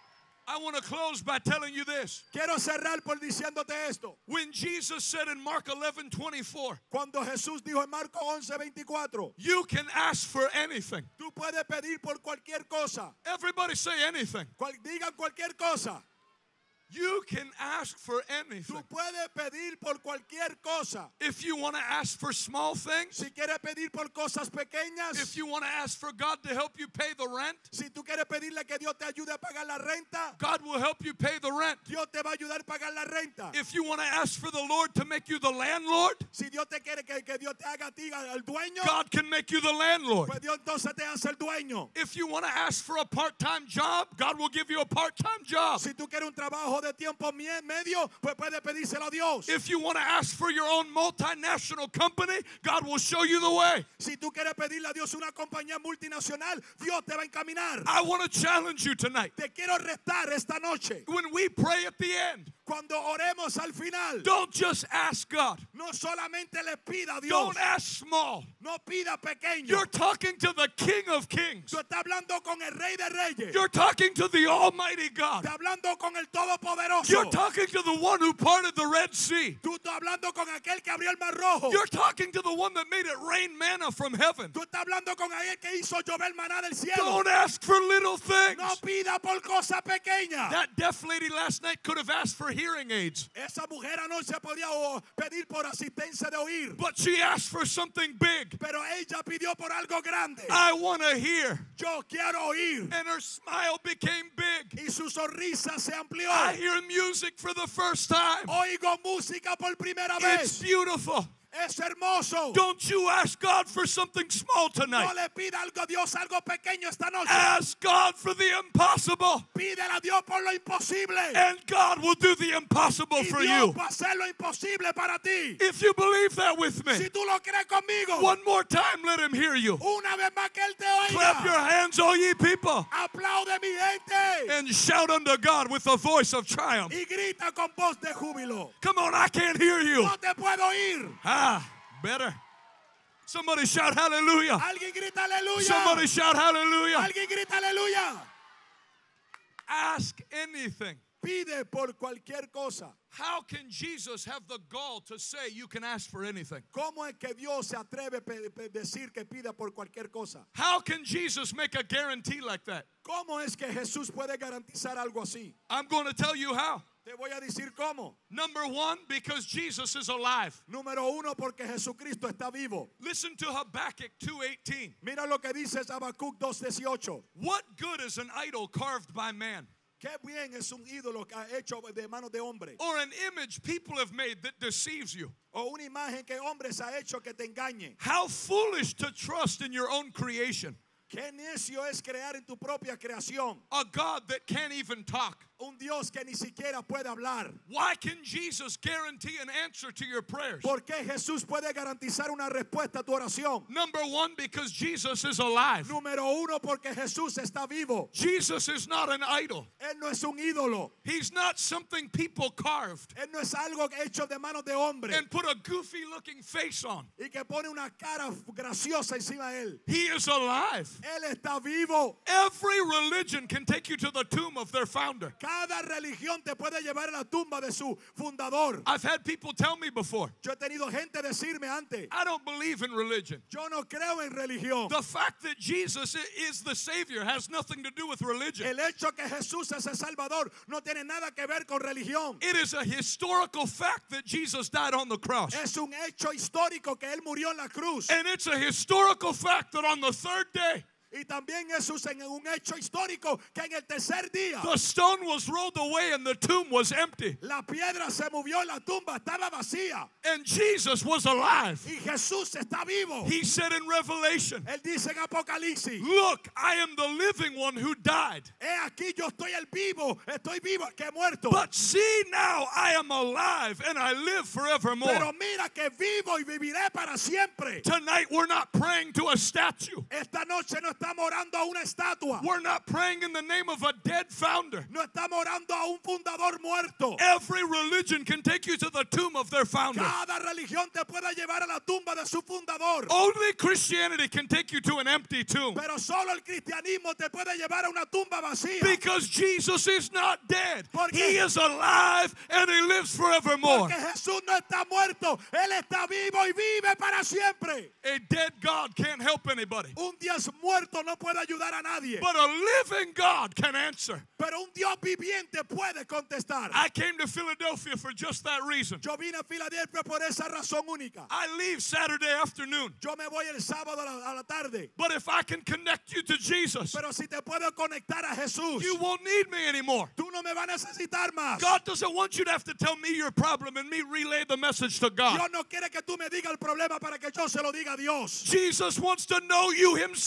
Speaker 1: I want to close by telling you this.
Speaker 2: Quiero cerrar por diciéndote esto.
Speaker 1: When Jesus said in Mark eleven twenty-four,
Speaker 2: Cuando Jesús dijo en Marcos once veinticuatro,
Speaker 1: you can ask for anything.
Speaker 2: tú puedes pedir por cualquier cosa.
Speaker 1: Everybody say anything.
Speaker 2: Cual, digan cualquier cosa.
Speaker 1: You can ask for
Speaker 2: Tú
Speaker 1: anything.
Speaker 2: puedes pedir por cualquier cosa.
Speaker 1: If you want to ask for small things,
Speaker 2: Si quieres pedir por cosas pequeñas,
Speaker 1: if you want to ask for God to help you pay the rent,
Speaker 2: si tú quieres pedirle que Dios te ayude a pagar la renta,
Speaker 1: God will help you pay the rent.
Speaker 2: Dios te va a ayudar a pagar la renta.
Speaker 1: If you want to ask for the Lord to make you the landlord,
Speaker 2: Si Dios te quiere que, que Dios te haga a ti el dueño,
Speaker 1: God can make you the landlord.
Speaker 2: pues Dios entonces te hace el dueño.
Speaker 1: If you want to ask for a part-time job, God will give you a part-time job.
Speaker 2: Si tú quieres un trabajo de tiempo medio, pues puede pedírselo a Dios.
Speaker 1: If you want to ask for your own multinational company, God will show you the way.
Speaker 2: Si tú quieres pedirle a Dios una compañía multinacional, Dios te va a encaminar.
Speaker 1: I want to challenge you tonight.
Speaker 2: Te quiero retar esta noche.
Speaker 1: When we pray at the end,
Speaker 2: Cuando oremos al final,
Speaker 1: don't just ask God.
Speaker 2: no solamente le pida a Dios,
Speaker 1: Don't ask small.
Speaker 2: no pida pequeño.
Speaker 1: You're talking to the King of Kings.
Speaker 2: Tú estás hablando con el Rey de Reyes.
Speaker 1: You're talking to the Almighty God.
Speaker 2: Estás hablando con el Todopoderoso.
Speaker 1: You're talking to the one who parted the Red Sea.
Speaker 2: Tú estás hablando con aquel que abrió el mar rojo.
Speaker 1: You're talking to the one that made it rain manna from heaven.
Speaker 2: Tú estás hablando con aquel que hizo llover maná del cielo.
Speaker 1: Don't ask for little things.
Speaker 2: No pida por cosas pequeñas.
Speaker 1: That deaf lady last night could have asked for hearing aids,
Speaker 2: Esa mujer anoche podía o- pedir por asistencia de oír,
Speaker 1: but she asked for something big.
Speaker 2: pero ella pidió por algo grande.
Speaker 1: I want to hear.
Speaker 2: Yo quiero oír.
Speaker 1: And her smile became big.
Speaker 2: Y su sonrisa se amplió.
Speaker 1: I hear music for the first time.
Speaker 2: Oigo música por primera
Speaker 1: It's
Speaker 2: vez.
Speaker 1: beautiful.
Speaker 2: Es hermoso.
Speaker 1: Don't you ask God for something small
Speaker 2: No
Speaker 1: tonight.
Speaker 2: le pida algo a Dios, algo pequeño esta noche.
Speaker 1: Ask God for the impossible,
Speaker 2: Pídele a Dios por lo imposible.
Speaker 1: and God will do the impossible
Speaker 2: Y
Speaker 1: for
Speaker 2: Dios
Speaker 1: you.
Speaker 2: va a hacer lo imposible para ti.
Speaker 1: If you believe that with
Speaker 2: Si
Speaker 1: me,
Speaker 2: tú lo crees conmigo,
Speaker 1: one more time, let him hear you.
Speaker 2: una vez más que Él te oiga.
Speaker 1: Clap your hands, all ye people,
Speaker 2: Aplaude mi gente.
Speaker 1: and shout unto God with a voice of triumph.
Speaker 2: Y grita con voz de júbilo.
Speaker 1: Come on, I can't hear you.
Speaker 2: No te puedo oír.
Speaker 1: Ah, better. Somebody shout hallelujah.
Speaker 2: Alguien grita aleluya.
Speaker 1: Somebody shout hallelujah.
Speaker 2: Alguien grita aleluya.
Speaker 1: Ask anything.
Speaker 2: Pide por cualquier cosa.
Speaker 1: How can Jesus have the gall to say you can ask for anything?
Speaker 2: ¿Cómo es que Dios se atreve a decir que pida por cualquier cosa?
Speaker 1: How can Jesus make a guarantee like that?
Speaker 2: ¿Cómo es que Jesús puede garantizar algo así?
Speaker 1: I'm going to tell you how.
Speaker 2: Te voy a decir cómo.
Speaker 1: Number one, because Jesus is alive.
Speaker 2: Número uno, porque Jesucristo está vivo.
Speaker 1: Listen to Habakkuk two eighteen.
Speaker 2: Mira lo que dice Habacuc dos dieciocho.
Speaker 1: What good is an idol carved by man,
Speaker 2: Qué bien es un ídolo que ha hecho de manos de hombre.
Speaker 1: or an image people have made that deceives you?
Speaker 2: O una imagen que hombres ha hecho que te engañe.
Speaker 1: How foolish to trust in your own creation,
Speaker 2: Qué necio es crear en tu propia creación
Speaker 1: a God that can't even talk.
Speaker 2: un Dios que ni siquiera puede hablar.
Speaker 1: Why can Jesus guarantee an answer to your prayers?
Speaker 2: ¿Por qué Jesús puede garantizar una respuesta a tu oración?
Speaker 1: Number one, because Jesus is alive.
Speaker 2: Número uno, porque Jesús está vivo.
Speaker 1: Jesus is not an idol.
Speaker 2: Él no es un ídolo.
Speaker 1: He's not something people carved
Speaker 2: Él no es algo hecho de manos de hombre
Speaker 1: and put a goofy looking face on.
Speaker 2: y que pone una cara graciosa encima de él.
Speaker 1: He is alive.
Speaker 2: Él está vivo.
Speaker 1: Every religion can take you to the tomb of their founder.
Speaker 2: Cada religión te puede llevar a la tumba de su fundador.
Speaker 1: I've had people tell me before,
Speaker 2: Yo he tenido gente decirme antes,
Speaker 1: I don't believe in religion.
Speaker 2: yo no creo en religión.
Speaker 1: The fact that Jesus i- is the Savior has nothing to do with religion.
Speaker 2: El hecho que Jesús es el Salvador no tiene nada que ver con religión.
Speaker 1: It is a historical fact that Jesus died on the cross.
Speaker 2: Es un hecho histórico que Él murió en la cruz.
Speaker 1: And it's a historical fact that on the third day,
Speaker 2: Y también Jesús en un hecho histórico que en el tercer día
Speaker 1: the stone was rolled away and the tomb was empty.
Speaker 2: la piedra se movió y la tumba estaba vacía.
Speaker 1: And Jesus was alive.
Speaker 2: Y Jesús está vivo.
Speaker 1: He said in Revelation,
Speaker 2: Él dice en Apocalipsis,
Speaker 1: look, I am the living one who died.
Speaker 2: he aquí yo estoy el vivo, estoy vivo, el que he muerto.
Speaker 1: But see now, I am alive and I live forevermore.
Speaker 2: Pero mira que vivo y viviré para siempre.
Speaker 1: Tonight, we're not praying to a statue.
Speaker 2: Esta noche no estamos orando a una estatua.
Speaker 1: We're not praying in the name of a dead founder.
Speaker 2: No estamos orando a un fundador muerto.
Speaker 1: Every religion can take you to the tomb of their founder.
Speaker 2: Cada religión te puede llevar a la tumba de su fundador.
Speaker 1: Only Christianity can take you to an empty tomb.
Speaker 2: Pero solo el cristianismo te puede llevar a una tumba vacía.
Speaker 1: Because Jesus is not dead.
Speaker 2: Porque-
Speaker 1: He is alive and he lives forevermore.
Speaker 2: Porque Jesús no está muerto. Él está vivo y vive para siempre.
Speaker 1: A dead God can't help anybody.
Speaker 2: Un Dios muerto no puede ayudar a nadie.
Speaker 1: But a living God can answer.
Speaker 2: Pero un Dios viviente puede contestar.
Speaker 1: I came to Philadelphia for just that reason.
Speaker 2: Yo vine a Filadelfia por esa razón única.
Speaker 1: I leave Saturday afternoon.
Speaker 2: Yo me voy el sábado a la, a la tarde.
Speaker 1: But if I can connect you to Jesus,
Speaker 2: Pero si te puedo conectar a Jesús,
Speaker 1: you won't need me anymore.
Speaker 2: tú no me vas a necesitar más.
Speaker 1: God doesn't want you to have to tell me your problem and me relay the message to God.
Speaker 2: Dios no quiere que tú me digas el problema para que yo se lo diga a Dios.
Speaker 1: Jesus wants to know you himself.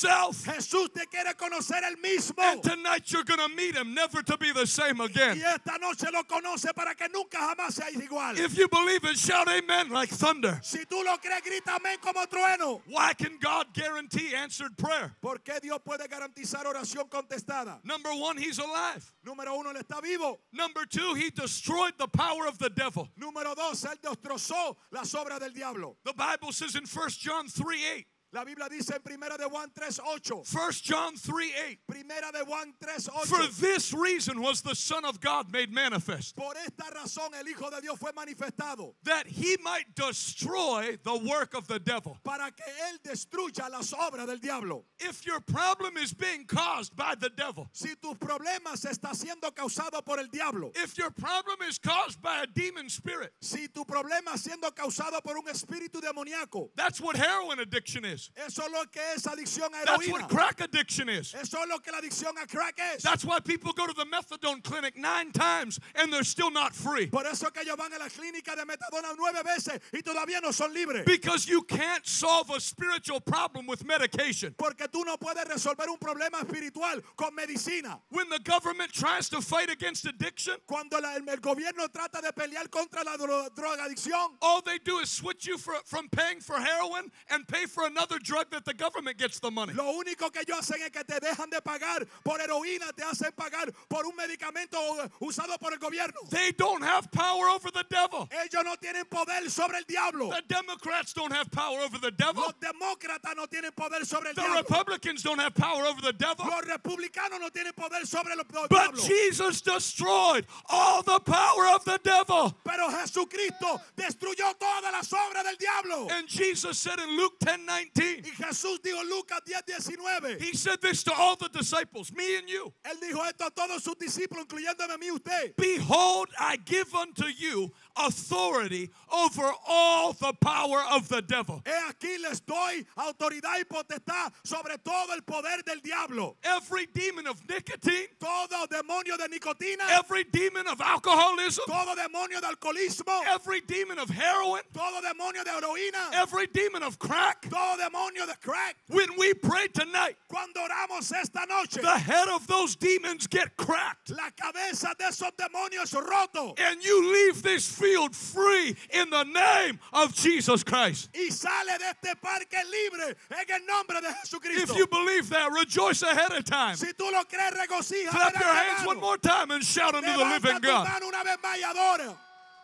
Speaker 2: Jesús te quiere conocer el mismo.
Speaker 1: And tonight you're going to meet him, never to be the same again.
Speaker 2: Y esta noche lo conoce para que nunca jamás seas igual.
Speaker 1: If you believe it, shout amen like thunder.
Speaker 2: Si tú lo crees, grita amén como trueno.
Speaker 1: Why can God guarantee answered prayer?
Speaker 2: ¿Por qué Dios puede garantizar oración contestada?
Speaker 1: Number one, he's alive.
Speaker 2: Número uno, él está vivo.
Speaker 1: Number two, he destroyed the power of the devil.
Speaker 2: Número dos, él destrozó las obras del diablo.
Speaker 1: The Bible says in First John three eight.
Speaker 2: La Biblia dice en Primera de Juan tres ocho.
Speaker 1: First John three eight.
Speaker 2: Primera de Juan tres ocho.
Speaker 1: For this reason was the Son of God made manifest,
Speaker 2: Por esta razón el Hijo de Dios fue manifestado,
Speaker 1: that he might destroy the work of the devil.
Speaker 2: para que él destruya las obras del diablo.
Speaker 1: If your problem is being caused by the devil,
Speaker 2: Si tus problemas está siendo causado por el diablo,
Speaker 1: if your problem is caused by a demon spirit,
Speaker 2: si tu problema siendo causado por un espíritu demoníaco,
Speaker 1: that's what heroin addiction is.
Speaker 2: eso es lo que es adicción a
Speaker 1: That's
Speaker 2: heroína.
Speaker 1: what crack addiction is.
Speaker 2: Eso es lo que la adicción a crack es.
Speaker 1: That's why people go to the methadone clinic nine times and they're still not free.
Speaker 2: Por eso que ellos van a la clínica de metadona nueve veces y todavía no son libres.
Speaker 1: Because you can't solve a spiritual problem with medication.
Speaker 2: Porque tú no puedes resolver un problema espiritual con medicina.
Speaker 1: When the government tries to fight against addiction,
Speaker 2: Cuando la- el, el gobierno trata de pelear contra la dro- drogadicción,
Speaker 1: all they do is switch you for, from paying for heroin and pay for another drug that the government gets the money.
Speaker 2: lo único que ellos hacen es que te dejan de pagar por heroína, te hacen pagar por un medicamento eh, usado por el gobierno.
Speaker 1: They don't have power over the devil.
Speaker 2: Ellos no tienen poder sobre el diablo.
Speaker 1: The Democrats don't have power over the devil.
Speaker 2: Los demócratas no tienen poder sobre el
Speaker 1: The
Speaker 2: diablo.
Speaker 1: Republicans don't have power over the devil.
Speaker 2: Los republicanos no tienen poder sobre el
Speaker 1: But
Speaker 2: diablo.
Speaker 1: Jesus destroyed all the power of the devil.
Speaker 2: Pero Jesucristo destruyó todas las obras del diablo.
Speaker 1: And Jesus said in Luke ten nineteen,
Speaker 2: Y Jesús dijo en Lucas diez diecinueve.
Speaker 1: he said this to all the disciples, me and you.
Speaker 2: Él dijo esto a todos sus discípulos, incluyéndome a mí y usted.
Speaker 1: Behold, I give unto you authority over all the power of the devil.
Speaker 2: He aquí les doy autoridad y potestad sobre todo el poder del diablo.
Speaker 1: Every demon of nicotine,
Speaker 2: Todo demonio de nicotina,
Speaker 1: every demon of alcoholism,
Speaker 2: todo demonio de alcoholismo,
Speaker 1: every demon of heroin,
Speaker 2: todo demonio de heroína,
Speaker 1: every demon of crack.
Speaker 2: todo demonio de crack.
Speaker 1: When we pray tonight,
Speaker 2: Cuando oramos esta noche,
Speaker 1: the head of those demons get cracked.
Speaker 2: la cabeza de esos demonios roto
Speaker 1: And you leave this field free in the name of Jesus Christ.
Speaker 2: y sale de este parque libre en el nombre de Jesucristo.
Speaker 1: If you believe that, rejoice ahead of time.
Speaker 2: Si tú lo crees, regocija.
Speaker 1: Clap
Speaker 2: de
Speaker 1: your hands
Speaker 2: antemano.
Speaker 1: one more time and shout unto the
Speaker 2: Levanta
Speaker 1: living
Speaker 2: tu
Speaker 1: God.
Speaker 2: mano una vez más y adora.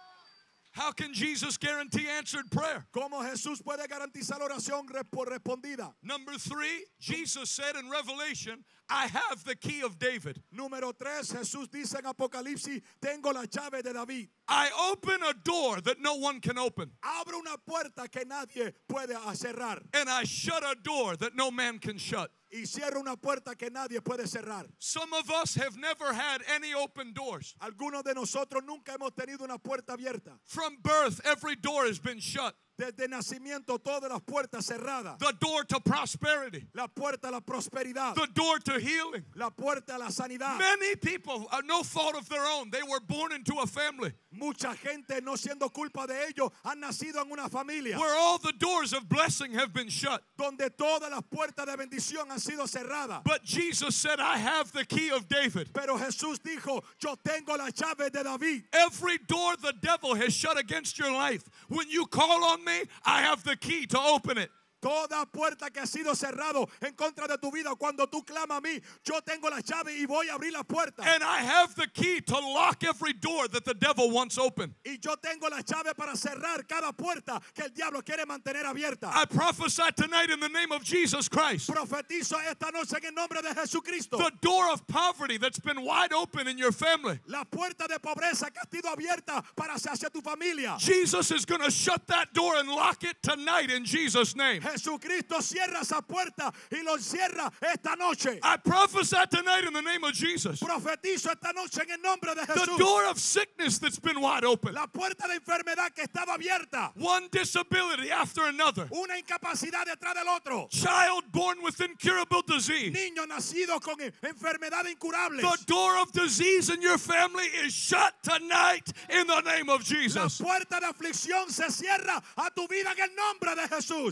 Speaker 1: How can Jesus guarantee answered prayer?
Speaker 2: ¿Cómo Jesús puede garantizar oración resp- respondida?
Speaker 1: Number three, Jesus said in Revelation, I have the key of David.
Speaker 2: Número tres, Jesús dice en Apocalipsis, tengo la llave de David.
Speaker 1: I open a door that no one can open,
Speaker 2: Abro una puerta que nadie puede cerrar
Speaker 1: and I shut a door that no man can shut.
Speaker 2: y cierro una puerta que nadie puede cerrar.
Speaker 1: Some of us have never had any open doors.
Speaker 2: Algunos de nosotros nunca hemos tenido una puerta abierta.
Speaker 1: From birth, every door has been shut.
Speaker 2: Desde nacimiento todas las puertas cerradas.
Speaker 1: The door to prosperity,
Speaker 2: La puerta a la prosperidad.
Speaker 1: the door to healing.
Speaker 2: La puerta a la sanidad.
Speaker 1: Many people are no fault of their own. They were born into a family
Speaker 2: Mucha gente, no siendo culpa de ellos, han nacido en una familia
Speaker 1: where all the doors of blessing have been shut.
Speaker 2: donde todas las puertas de bendición han sido cerradas.
Speaker 1: But Jesus said, I have the key of David.
Speaker 2: Pero Jesús dijo, yo tengo la llave de David.
Speaker 1: Every door the devil has shut against your life, when you call on me, I have the key to open it.
Speaker 2: Toda puerta que ha sido cerrado en contra de tu vida, cuando tú clamas a mí, yo tengo la llave y voy a abrir la puerta.
Speaker 1: And I have the key to lock every door that the devil wants open.
Speaker 2: Y yo tengo la llave para cerrar cada puerta que el diablo quiere mantener abierta.
Speaker 1: I prophesy tonight in the name of Jesus Christ.
Speaker 2: Profetizo esta noche en el nombre de Jesucristo.
Speaker 1: The door of poverty that's been wide open in your family,
Speaker 2: La puerta de pobreza que ha sido abierta para hacia tu familia.
Speaker 1: Jesus is going to shut that door and lock it tonight in Jesus' name.
Speaker 2: Jesucristo cierra esa puerta y lo cierra esta noche.
Speaker 1: I prophesy tonight in the name of Jesus.
Speaker 2: Profetizo esta noche en el nombre de
Speaker 1: The
Speaker 2: Jesús.
Speaker 1: door of sickness that's been wide open,
Speaker 2: La puerta de enfermedad que estaba abierta.
Speaker 1: one disability after another,
Speaker 2: Una incapacidad detrás del otro.
Speaker 1: child born with incurable disease.
Speaker 2: Niños nacidos con enfermedad incurable.
Speaker 1: The door of disease in your family is shut tonight in the name of
Speaker 2: La
Speaker 1: Jesus.
Speaker 2: puerta de aflicción se cierra a tu vida en el nombre de Jesús.
Speaker 1: Every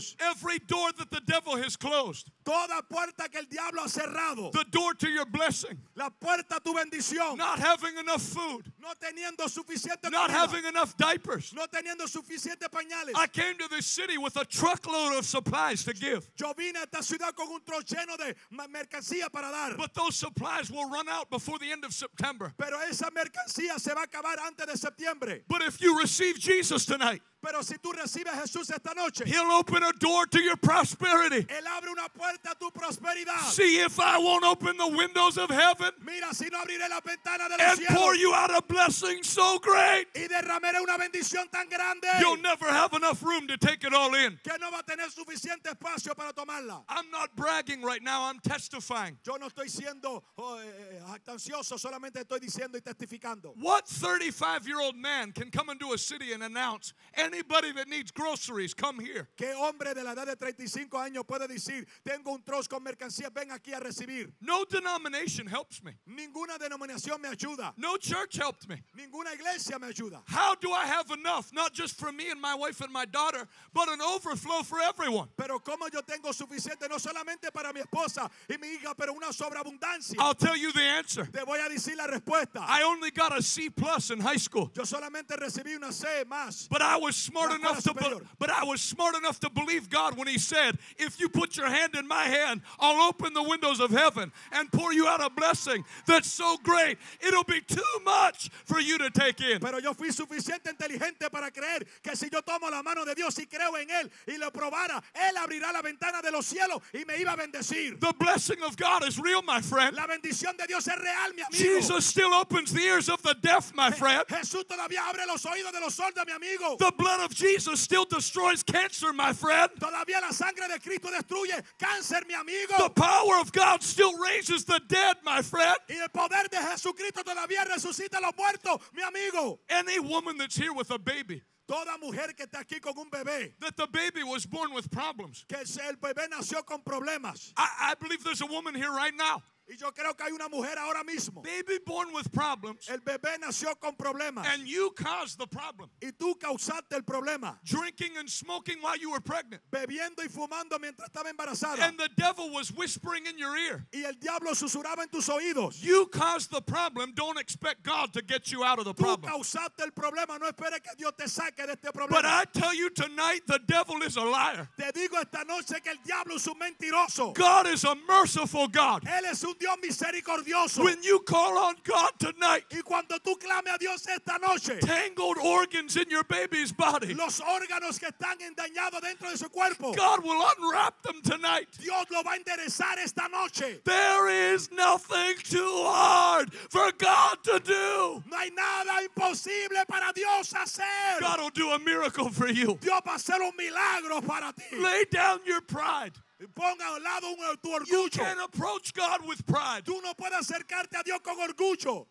Speaker 1: Every door that the devil has closed,
Speaker 2: Toda puerta que el diablo ha cerrado.
Speaker 1: the door to your blessing,
Speaker 2: La puerta a tu bendición.
Speaker 1: not having enough food,
Speaker 2: No teniendo suficiente
Speaker 1: not
Speaker 2: comida.
Speaker 1: having enough diapers.
Speaker 2: No teniendo suficiente pañales.
Speaker 1: I came to this city with a truckload of supplies to give,
Speaker 2: Yo vine a esta ciudad con un trozo lleno de ma- mercancía para dar.
Speaker 1: but those supplies will run out before the end of September.
Speaker 2: Pero esa mercancía se va a acabar antes de septiembre.
Speaker 1: But if you receive Jesus tonight,
Speaker 2: Pero si tú recibes a Jesús esta noche,
Speaker 1: He'll open a door to your prosperity.
Speaker 2: Él abre una puerta a tu prosperidad.
Speaker 1: See if I won't open the windows of heaven
Speaker 2: Mira, si no abriré la ventana de los
Speaker 1: and pour
Speaker 2: cielos
Speaker 1: you out a blessing so great,
Speaker 2: y derramaré una bendición tan grande
Speaker 1: you'll never have enough room to take it all in.
Speaker 2: que no va a tener suficiente espacio para tomarla.
Speaker 1: I'm not bragging right now, I'm testifying.
Speaker 2: Yo no estoy siendo oh, eh, jactancioso, solamente estoy diciendo y testificando.
Speaker 1: What thirty-five-year-old man can come into a city and announce, anybody that needs groceries, come here?
Speaker 2: ¿Qué hombre de la edad de treinta y cinco años puede decir, tengo un trozo con mercancía, ven aquí a recibir?
Speaker 1: No denomination helps me.
Speaker 2: Ninguna denominación me ayuda.
Speaker 1: No church helped me.
Speaker 2: Ninguna iglesia me ayuda.
Speaker 1: How do I have enough, not just for me and my wife and my daughter, but an overflow for everyone?
Speaker 2: Pero como yo tengo suficiente no solamente para mi esposa y mi hija, pero una sobreabundancia.
Speaker 1: I'll tell you the answer.
Speaker 2: Te voy a decir la respuesta.
Speaker 1: I only got a C plus in high school,
Speaker 2: Yo solamente recibí una C más.
Speaker 1: but I was smart
Speaker 2: La
Speaker 1: enough
Speaker 2: escuela
Speaker 1: to be-
Speaker 2: superior.
Speaker 1: but I was smart enough to believe God when He said, "If you put your hand in my hand, I'll open the windows of heaven and pour you out a blessing that's so great it'll be too much for you to take in."
Speaker 2: Pero yo fui suficiente inteligente para creer que si yo tomo la mano de Dios y creo en Él y lo probara, Él abrirá la ventana de los cielos y me iba a bendecir.
Speaker 1: The blessing of God is real, my friend.
Speaker 2: La bendición de Dios es real, mi amigo.
Speaker 1: Jesus still opens the ears of the deaf, my friend.
Speaker 2: Jesús todavía abre los oídos de los sordos, mi amigo.
Speaker 1: The blood of Jesus still destroys cancer, my friend.
Speaker 2: Todavía la sangre de Cristo destruye cáncer, mi amigo.
Speaker 1: The power of God still raises the dead, my friend.
Speaker 2: Y el poder de Jesucristo todavía resucita a los muertos, mi amigo.
Speaker 1: Any woman that's here with a baby,
Speaker 2: Toda mujer que está aquí con un bebé,
Speaker 1: that the baby was born with problems.
Speaker 2: que el bebé nació con problemas.
Speaker 1: I, I believe there's a woman here right now,
Speaker 2: Y yo creo que hay una mujer ahora mismo.
Speaker 1: baby born with problems,
Speaker 2: El bebé nació con problemas.
Speaker 1: and you caused the problem.
Speaker 2: Y tú causaste el problema.
Speaker 1: Drinking and smoking while you were pregnant.
Speaker 2: Bebiendo y fumando mientras estaba embarazada.
Speaker 1: And the devil was whispering in your ear.
Speaker 2: Y el diablo susurraba en tus oídos.
Speaker 1: You caused the problem. Don't expect God to get you out of the
Speaker 2: Tú
Speaker 1: problem.
Speaker 2: causaste el problema. No esperes que Dios te saque de este
Speaker 1: But
Speaker 2: problema.
Speaker 1: I tell you tonight, the devil is a liar.
Speaker 2: Te digo esta noche que el diablo es un mentiroso.
Speaker 1: God is a merciful God.
Speaker 2: Él es un Dios misericordioso.
Speaker 1: When you call on God tonight,
Speaker 2: Y cuando tú clames a Dios esta noche,
Speaker 1: tangled organs in your baby's body,
Speaker 2: los órganos que están endañados dentro de su cuerpo,
Speaker 1: God will unwrap them tonight.
Speaker 2: Dios lo va a enderezar esta noche.
Speaker 1: There is nothing too hard for God to do.
Speaker 2: No hay nada imposible para Dios hacer.
Speaker 1: God will do a miracle for you.
Speaker 2: Dios va a hacer un milagro para ti.
Speaker 1: Lay down your pride.
Speaker 2: Ponga a un lado un, tu
Speaker 1: You
Speaker 2: orgullo.
Speaker 1: can't approach God with pride.
Speaker 2: Tú no puedes acercarte a Dios con orgullo.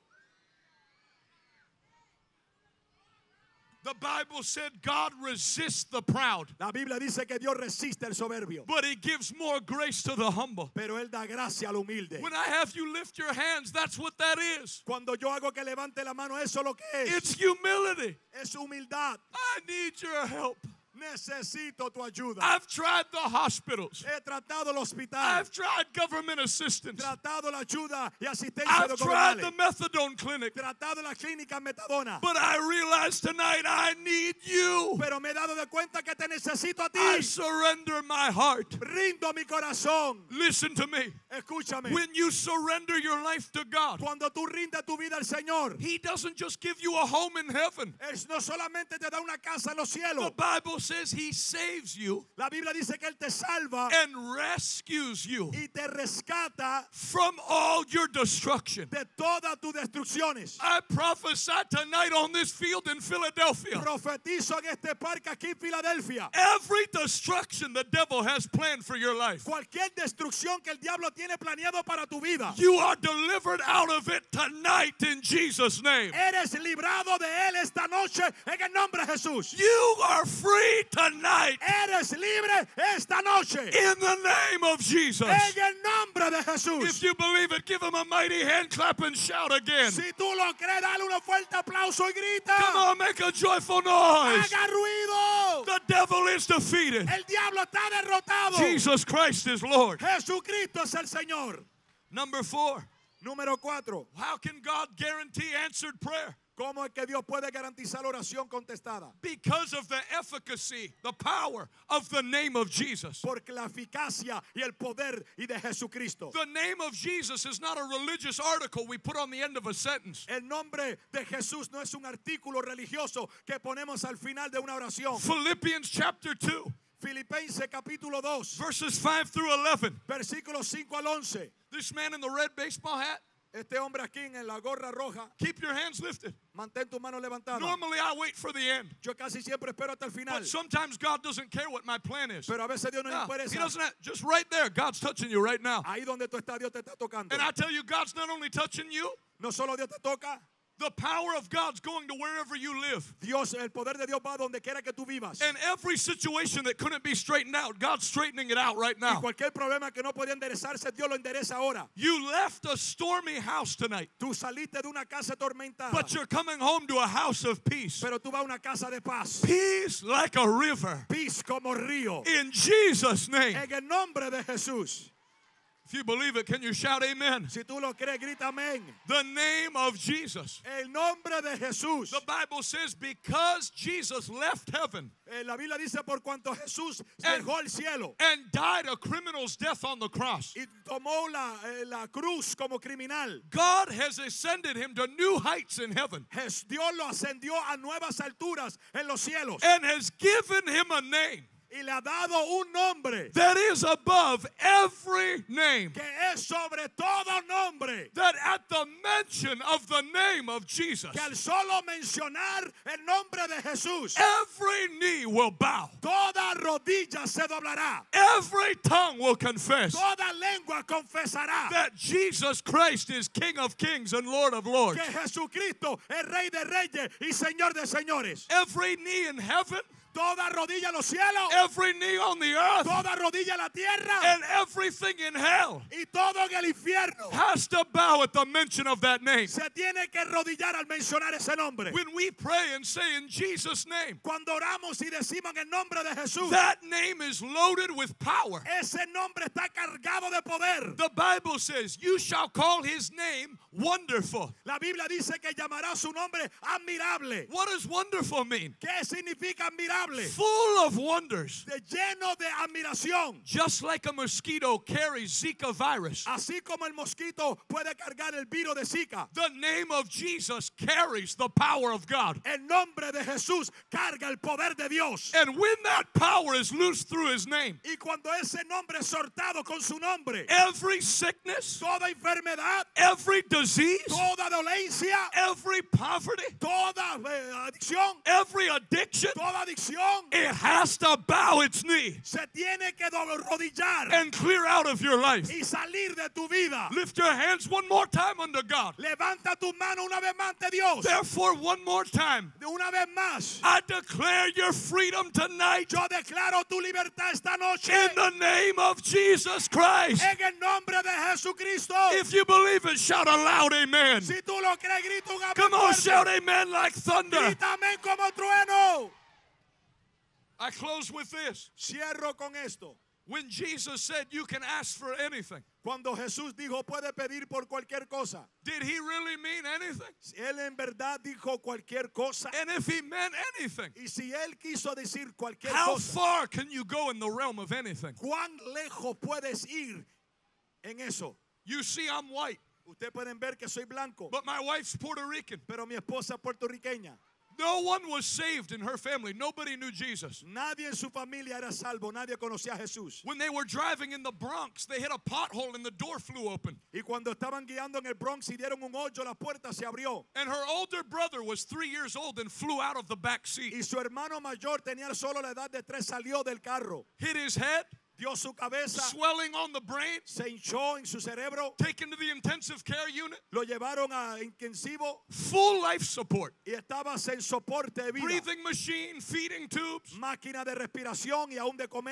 Speaker 1: The Bible said God resists the proud,
Speaker 2: La Biblia dice que Dios resiste al soberbio,
Speaker 1: but He gives more grace to the humble.
Speaker 2: pero Él da gracia al humilde.
Speaker 1: When I have you lift your hands, that's what that is.
Speaker 2: Cuando yo hago que levante la mano, eso es lo que es.
Speaker 1: It's humility.
Speaker 2: Es humildad.
Speaker 1: I need your help.
Speaker 2: Necesito tu ayuda.
Speaker 1: I've tried the hospitals.
Speaker 2: He tratado el hospital.
Speaker 1: I've tried government assistance.
Speaker 2: Tratado la ayuda y asistencia
Speaker 1: I've tried the
Speaker 2: gubernamental.
Speaker 1: methadone clinic.
Speaker 2: Tratado la clínica metadona.
Speaker 1: But I realize tonight I need you.
Speaker 2: Pero me he dado de cuenta que te necesito a
Speaker 1: I
Speaker 2: ti.
Speaker 1: surrender my heart.
Speaker 2: Rindo mi corazón.
Speaker 1: Listen to me.
Speaker 2: Escúchame.
Speaker 1: When you surrender your life to God,
Speaker 2: Cuando tú rindes tu vida al Señor,
Speaker 1: He doesn't just give you a home in heaven.
Speaker 2: Él no solamente te da una casa en los
Speaker 1: The
Speaker 2: cielos.
Speaker 1: Bible says He saves you
Speaker 2: La Biblia dice que Él te salva
Speaker 1: and rescues you
Speaker 2: y te rescata
Speaker 1: from all your destruction.
Speaker 2: de todas tus destrucciones.
Speaker 1: I prophesy tonight on this field in Philadelphia.
Speaker 2: Profetizo en este parque aquí en Filadelfia.
Speaker 1: Every destruction the devil has planned for your life,
Speaker 2: Cualquier destrucción que el diablo tiene planeado para tu vida,
Speaker 1: you are delivered out of it tonight in Jesus' name.
Speaker 2: eres librado de él esta noche en el nombre de Jesús.
Speaker 1: You are free tonight
Speaker 2: Eres libre esta noche
Speaker 1: in the name of Jesus.
Speaker 2: en el nombre de
Speaker 1: If
Speaker 2: Jesús.
Speaker 1: you believe it, give him a mighty hand clap and shout again.
Speaker 2: Si tú lo crees, dale un fuerte aplauso y grita.
Speaker 1: Come on, make a joyful noise.
Speaker 2: Haga ruido.
Speaker 1: The devil is defeated.
Speaker 2: El diablo está derrotado.
Speaker 1: Jesus Christ is Lord.
Speaker 2: Jesucristo es el Señor.
Speaker 1: Number four,
Speaker 2: Número cuatro.
Speaker 1: how can God guarantee answered prayer?
Speaker 2: ¿Cómo es que Dios puede garantizar oración contestada?
Speaker 1: Because of the efficacy, the power of the name of Jesus.
Speaker 2: Porque la eficacia y el poder y de Jesucristo.
Speaker 1: The name of Jesus is not a religious article we put on the end of a sentence.
Speaker 2: El nombre de Jesús no es un artículo religioso que ponemos al final de una oración.
Speaker 1: Philippians chapter two,
Speaker 2: Filipenses capítulo dos,
Speaker 1: verses five through eleven.
Speaker 2: versículos cinco al once.
Speaker 1: This man in the red baseball hat,
Speaker 2: Este hombre aquí en la gorra roja,
Speaker 1: keep your hands lifted.
Speaker 2: mantén tu mano levantada.
Speaker 1: Normally I wait for the end,
Speaker 2: Yo casi siempre espero hasta el final.
Speaker 1: but sometimes God doesn't care what my plan is.
Speaker 2: Pero a veces Dios no le
Speaker 1: No,
Speaker 2: interesa.
Speaker 1: he doesn't have, just right there, God's touching you right now.
Speaker 2: Ahí donde tú estás, Dios te está tocando.
Speaker 1: And I tell you, God's not only touching you,
Speaker 2: No solo Dios te toca,
Speaker 1: the power of God's going to wherever you live.
Speaker 2: Dios, el poder de Dios va donde quiera que tú vivas.
Speaker 1: And every situation that couldn't be straightened out, God's straightening it out right
Speaker 2: Y
Speaker 1: now.
Speaker 2: cualquier problema que no podía enderezarse, Dios lo endereza ahora.
Speaker 1: You left a stormy house tonight,
Speaker 2: Tú saliste de una casa atormentada,
Speaker 1: but you're coming home to a house of peace.
Speaker 2: pero tú vas a una casa de paz.
Speaker 1: Peace like a river.
Speaker 2: Paz como río.
Speaker 1: In Jesus' name.
Speaker 2: En el nombre de Jesús.
Speaker 1: If you believe it, can you shout amen?
Speaker 2: Si tú lo crees, grita amén.
Speaker 1: The name of Jesus.
Speaker 2: El nombre de Jesús.
Speaker 1: The Bible says because Jesus left heaven
Speaker 2: Eh, La Biblia dice por cuanto Jesús
Speaker 1: And-
Speaker 2: dejó el cielo
Speaker 1: and died a criminal's death on the cross,
Speaker 2: y tomó la, eh, la cruz como criminal.
Speaker 1: God has ascended him to new heights in heaven
Speaker 2: Jes- Dios lo ascendió a nuevas alturas en los cielos
Speaker 1: and has given him a name
Speaker 2: y le ha dado un nombre
Speaker 1: that is above every name.
Speaker 2: que es sobre todo nombre.
Speaker 1: That at the mention of the name of Jesus,
Speaker 2: Que al solo mencionar el nombre de Jesús,
Speaker 1: every knee will bow,
Speaker 2: toda rodilla se doblará,
Speaker 1: every tongue will confess
Speaker 2: toda lengua confesará
Speaker 1: that Jesus Christ is King of kings and Lord of lords.
Speaker 2: que Jesucristo es Rey de reyes y Señor de señores.
Speaker 1: Every knee in heaven,
Speaker 2: Toda rodilla en los cielos,
Speaker 1: every knee on the earth,
Speaker 2: toda rodilla en la tierra
Speaker 1: and everything in hell
Speaker 2: y todo en el infierno
Speaker 1: has to bow at the mention of that name.
Speaker 2: se tiene que arrodillar al mencionar ese nombre.
Speaker 1: When we pray and say in Jesus' name,
Speaker 2: Cuando oramos y decimos en el nombre de Jesús,
Speaker 1: that name is loaded with power.
Speaker 2: ese nombre está cargado de poder.
Speaker 1: The Bible says, you shall call his name wonderful.
Speaker 2: La Biblia dice que llamará su nombre admirable.
Speaker 1: What does wonderful mean?
Speaker 2: ¿Qué significa admirable?
Speaker 1: Full of wonders.
Speaker 2: De lleno de admiración.
Speaker 1: Just like a mosquito carries Zika virus,
Speaker 2: Así como el mosquito puede cargar el virus de Zika,
Speaker 1: the name of Jesus carries the power of God.
Speaker 2: el nombre de Jesús carga el poder de Dios.
Speaker 1: And when that power is loosed through his name,
Speaker 2: Y cuando ese nombre es sortado con su nombre,
Speaker 1: every sickness,
Speaker 2: toda enfermedad,
Speaker 1: every disease,
Speaker 2: toda dolencia,
Speaker 1: every poverty,
Speaker 2: toda eh, adicción,
Speaker 1: every addiction,
Speaker 2: toda adicción,
Speaker 1: it has to bow its knee
Speaker 2: se tiene que do- rodillar
Speaker 1: and clear out of your life.
Speaker 2: y salir de tu vida.
Speaker 1: Lift your hands one more time unto God.
Speaker 2: Levanta tu mano una vez más ante Dios.
Speaker 1: Therefore, one more time,
Speaker 2: De una vez más,
Speaker 1: I declare your freedom tonight
Speaker 2: yo declaro tu libertad esta noche
Speaker 1: in the name of Jesus Christ.
Speaker 2: en el nombre de Jesucristo.
Speaker 1: If you believe it, shout a loud amen.
Speaker 2: Si tú lo crees, grita un amén
Speaker 1: Come on,
Speaker 2: fuerte.
Speaker 1: shout amen like thunder.
Speaker 2: Grita amén como trueno.
Speaker 1: I close with this.
Speaker 2: Cierro con esto.
Speaker 1: When Jesus said you can ask for anything,
Speaker 2: Cuando Jesús dijo puede pedir por cualquier cosa,
Speaker 1: did he really mean anything?
Speaker 2: Él en verdad dijo cualquier cosa.
Speaker 1: And if he meant anything,
Speaker 2: Y si Él quiso decir cualquier
Speaker 1: how
Speaker 2: cosa,
Speaker 1: far can you go in the realm of anything?
Speaker 2: ¿cuán lejos puedes ir en eso?
Speaker 1: You see, I'm white,
Speaker 2: Ustedes pueden ver que soy blanco,
Speaker 1: but my wife's Puerto Rican.
Speaker 2: pero mi esposa es puertorriqueña.
Speaker 1: No one was saved in her family. Nobody knew Jesus.
Speaker 2: Nadie en su familia era salvo, nadie conocía a Jesús.
Speaker 1: When they were driving in the Bronx, they hit a pothole and the door flew open.
Speaker 2: Y cuando estaban guiando en el Bronx y dieron un hoyo, la puerta se abrió.
Speaker 1: And her older brother was three years old and flew out of the back seat.
Speaker 2: Y su hermano mayor tenía solo la edad de tres, salió del carro.
Speaker 1: Hit his head,
Speaker 2: Dio su cabeza,
Speaker 1: swelling on the brain,
Speaker 2: se hinchó en su cerebro,
Speaker 1: taken to the intensive care unit,
Speaker 2: lo llevaron a intensivo
Speaker 1: full life support,
Speaker 2: y estaba en soporte de vida.
Speaker 1: breathing machine, feeding tubes.
Speaker 2: Máquina de respiración y aún de comer.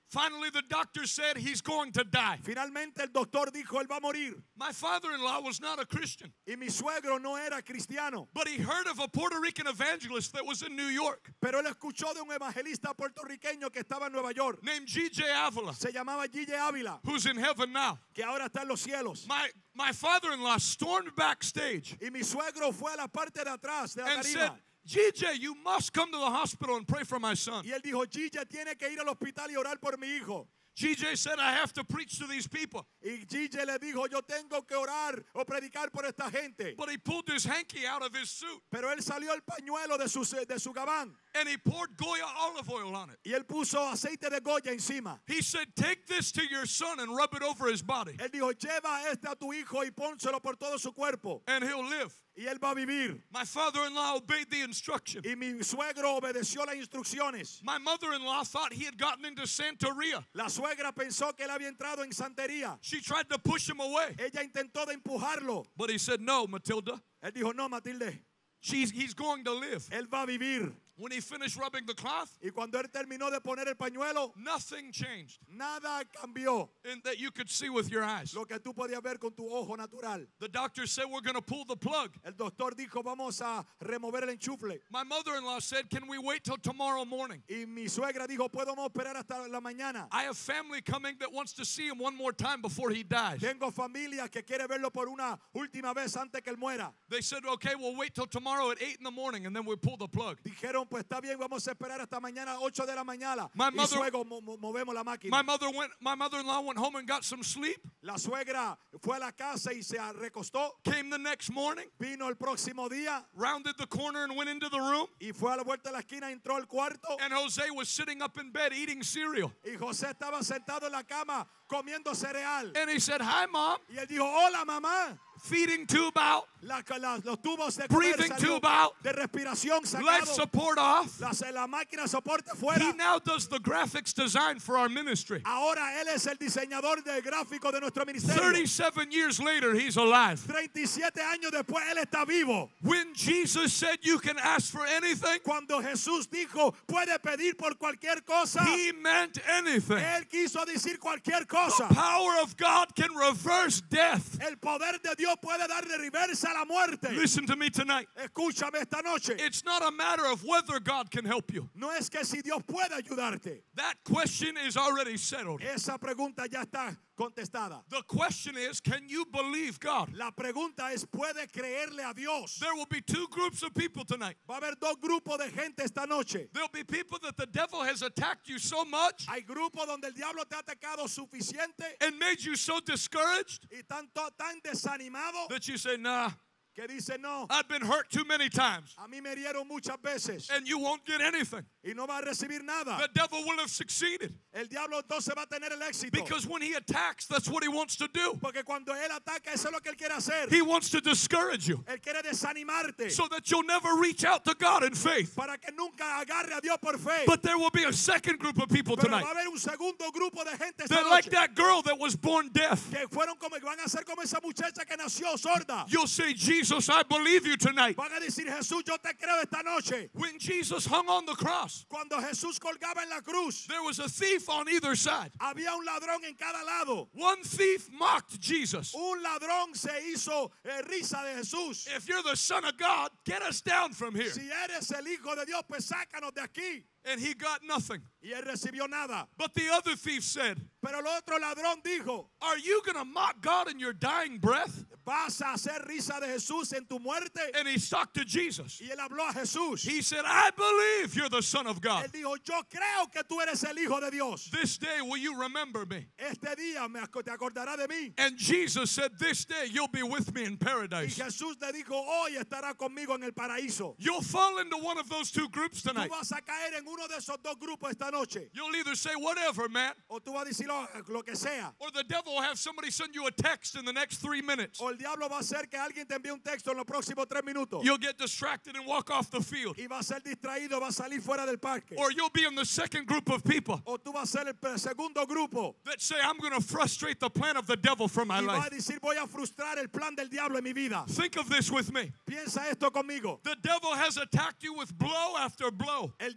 Speaker 1: Finally, the doctor said he's going to die.
Speaker 2: Finalmente el doctor dijo, él va a morir.
Speaker 1: My father-in-law was not a Christian,
Speaker 2: Y mi suegro no era cristiano,
Speaker 1: but he heard of a Puerto Rican evangelist that was in New York
Speaker 2: pero él escuchó de un evangelista puertorriqueño que estaba en Nueva York.
Speaker 1: named G J Avila,
Speaker 2: Se llamaba Gille Ávila,
Speaker 1: who's in heaven now.
Speaker 2: que ahora está en los cielos.
Speaker 1: My, my father-in-law stormed backstage
Speaker 2: Y mi suegro fue a la parte de atrás de la
Speaker 1: and said,
Speaker 2: tarima.
Speaker 1: G J, you must come to the hospital and pray for my son.
Speaker 2: Y él dijo, Gille tiene que ir al hospital y orar por mi hijo.
Speaker 1: G J said, I have to preach to these people.
Speaker 2: Y Gille le dijo, yo tengo que orar o predicar por esta gente.
Speaker 1: But he pulled his hanky out of his suit
Speaker 2: Pero él salió el pañuelo de su, de su gabán
Speaker 1: and he poured Goya olive oil on it.
Speaker 2: y él puso aceite de Goya encima.
Speaker 1: He said, take this to your son and rub it over his body,
Speaker 2: Él dijo, lleva este a tu hijo y pónselo por todo su cuerpo
Speaker 1: and he'll live.
Speaker 2: y él va a vivir.
Speaker 1: My father-in-law obeyed the instruction.
Speaker 2: Y mi suegro obedeció las instrucciones.
Speaker 1: My mother-in-law thought he had gotten into Santeria.
Speaker 2: La suegra pensó que él había entrado en santería.
Speaker 1: She tried to push him away,
Speaker 2: Ella intentó de empujarlo.
Speaker 1: but he said, no, Matilda,
Speaker 2: Él dijo, no, Matilde,
Speaker 1: she's, he's going to live.
Speaker 2: él va a vivir.
Speaker 1: When he finished rubbing the cloth,
Speaker 2: Y cuando él terminó de poner el pañuelo,
Speaker 1: nothing changed
Speaker 2: nada cambió.
Speaker 1: in that you could see with your eyes.
Speaker 2: Lo que tú podías ver con tu ojo natural.
Speaker 1: The doctor said, we're going to pull the plug.
Speaker 2: El doctor dijo, vamos a remover el enchufle.
Speaker 1: My mother-in-law said, can we wait till tomorrow morning?
Speaker 2: Y mi suegra dijo, podemos esperar hasta la mañana.
Speaker 1: I have family coming that wants to see him one more time before he dies.
Speaker 2: Tengo familia que quiere verlo por una última vez antes que él muera.
Speaker 1: They said, okay, we'll wait till tomorrow at eight in the morning and then we'll pull the plug.
Speaker 2: Dijeron, pues está bien, vamos a esperar hasta mañana ocho de la mañana.
Speaker 1: My
Speaker 2: Y
Speaker 1: mother-
Speaker 2: luego mo- mo- movemos la máquina.
Speaker 1: My mother went, my mother-in-law went home and got some sleep.
Speaker 2: La suegra fue a la casa y se recostó.
Speaker 1: Came the next morning,
Speaker 2: Vino el próximo día
Speaker 1: rounded the corner and went into the room.
Speaker 2: y fue a la vuelta de la esquina, entró al cuarto.
Speaker 1: And Jose was sitting up in bed eating cereal.
Speaker 2: Y José estaba sentado en la cama comiendo cereal.
Speaker 1: And he said, hi, Mom.
Speaker 2: Y él dijo, hola mamá.
Speaker 1: Feeding tube out,
Speaker 2: La- la- los tubos de comer
Speaker 1: breathing
Speaker 2: salió,
Speaker 1: tube out,
Speaker 2: de respiración
Speaker 1: life
Speaker 2: sacados.
Speaker 1: support off.
Speaker 2: La, la máquina soporte
Speaker 1: He
Speaker 2: fuera.
Speaker 1: now does the graphics design for our ministry.
Speaker 2: Ahora él es el diseñador del gráfico de nuestro ministerio.
Speaker 1: thirty-seven years later, he's alive.
Speaker 2: treinta y siete años después él está vivo.
Speaker 1: When Jesus said you can ask for anything,
Speaker 2: Cuando Jesús dijo, puede pedir por cualquier cosa,
Speaker 1: he meant anything.
Speaker 2: él quiso decir cualquier cosa.
Speaker 1: The power of God can reverse death.
Speaker 2: El poder de Dios puede darle reversa a la muerte.
Speaker 1: Listen to me tonight.
Speaker 2: Escúchame esta noche.
Speaker 1: It's not a matter of whether God can help you.
Speaker 2: No es que si Dios puede ayudarte.
Speaker 1: That question is already settled.
Speaker 2: Esa pregunta ya está contestada.
Speaker 1: The question is, can you believe God?
Speaker 2: La pregunta es, ¿puede creerle a Dios?
Speaker 1: There will be two groups of people tonight.
Speaker 2: Va a haber dos grupos de gente esta noche.
Speaker 1: There'll be people that the devil has attacked you so much
Speaker 2: Hay grupos donde el diablo te ha atacado suficiente
Speaker 1: and made you so discouraged
Speaker 2: y tanto tan desanimado
Speaker 1: that you say, nah,
Speaker 2: que dice, no,
Speaker 1: I've been hurt too many times.
Speaker 2: a mí me herieron muchas veces
Speaker 1: And you won't get anything.
Speaker 2: y no va a recibir nada.
Speaker 1: The devil will have succeeded.
Speaker 2: El diablo entonces va a tener el éxito.
Speaker 1: Because when he attacks, that's what he wants to do.
Speaker 2: Porque cuando él ataca, eso es lo que él quiere hacer.
Speaker 1: He wants to discourage you
Speaker 2: Él quiere desanimarte
Speaker 1: so that you'll never reach out to God in faith.
Speaker 2: para que nunca agarre a Dios por fe.
Speaker 1: But there will be a second group of people
Speaker 2: Pero
Speaker 1: tonight
Speaker 2: va a haber un segundo grupo de gente esta
Speaker 1: that, like
Speaker 2: noche
Speaker 1: that girl that was born deaf,
Speaker 2: que fueron como que van a ser como esa muchacha que nació sorda.
Speaker 1: you'll say, Jesus, I believe you tonight.
Speaker 2: Van a decir, Jesús, yo te creo esta noche.
Speaker 1: When Jesus hung on the cross,
Speaker 2: Cuando Jesús colgaba en la cruz,
Speaker 1: there was a thief on either side.
Speaker 2: había un ladrón en cada lado.
Speaker 1: One thief mocked Jesus.
Speaker 2: Un ladrón se hizo eh, risa de Jesús.
Speaker 1: If you're the Son of God, get us down from here.
Speaker 2: Si eres el Hijo de Dios, pues sácanos de aquí.
Speaker 1: And he got nothing.
Speaker 2: Y él recibió nada.
Speaker 1: But the other thief said,
Speaker 2: Pero el otro ladrón dijo,
Speaker 1: are you going to mock God in your dying breath?
Speaker 2: ¿vas a hacer risa de Jesús en tu muerte?
Speaker 1: And he talked to Jesus.
Speaker 2: Y él habló a Jesús.
Speaker 1: He said, I believe you're the Son of God.
Speaker 2: Él dijo, yo creo que tú eres el Hijo de Dios.
Speaker 1: This day will you remember me?
Speaker 2: Este día me ac- te acordarás de mí.
Speaker 1: And Jesus said, this day you'll be with me in
Speaker 2: Y
Speaker 1: paradise.
Speaker 2: Jesús le dijo, hoy estará conmigo en el paraíso.
Speaker 1: You'll fall into one of those two groups
Speaker 2: Tú
Speaker 1: tonight.
Speaker 2: vas a caer en uno de esos dos grupos esta noche.
Speaker 1: You'll either say, whatever, man,
Speaker 2: O tú vas a decir lo, lo que sea.
Speaker 1: or the devil will have somebody send you a text in the next three minutes.
Speaker 2: O el diablo va a hacer que alguien te envíe un texto en los próximos tres minutos.
Speaker 1: You'll get distracted and walk off the field.
Speaker 2: Y va a ser distraído, va a salir fuera del parque.
Speaker 1: Or you'll be in the second group of people
Speaker 2: O tú vas a ser el pe- segundo grupo.
Speaker 1: that say, I'm going to frustrate the plan of the devil for my
Speaker 2: Y va
Speaker 1: life.
Speaker 2: a decir, voy a frustrar el plan del diablo en mi vida.
Speaker 1: Think of this with me.
Speaker 2: Piensa esto conmigo.
Speaker 1: The devil has attacked you with blow after blow.
Speaker 2: El diablo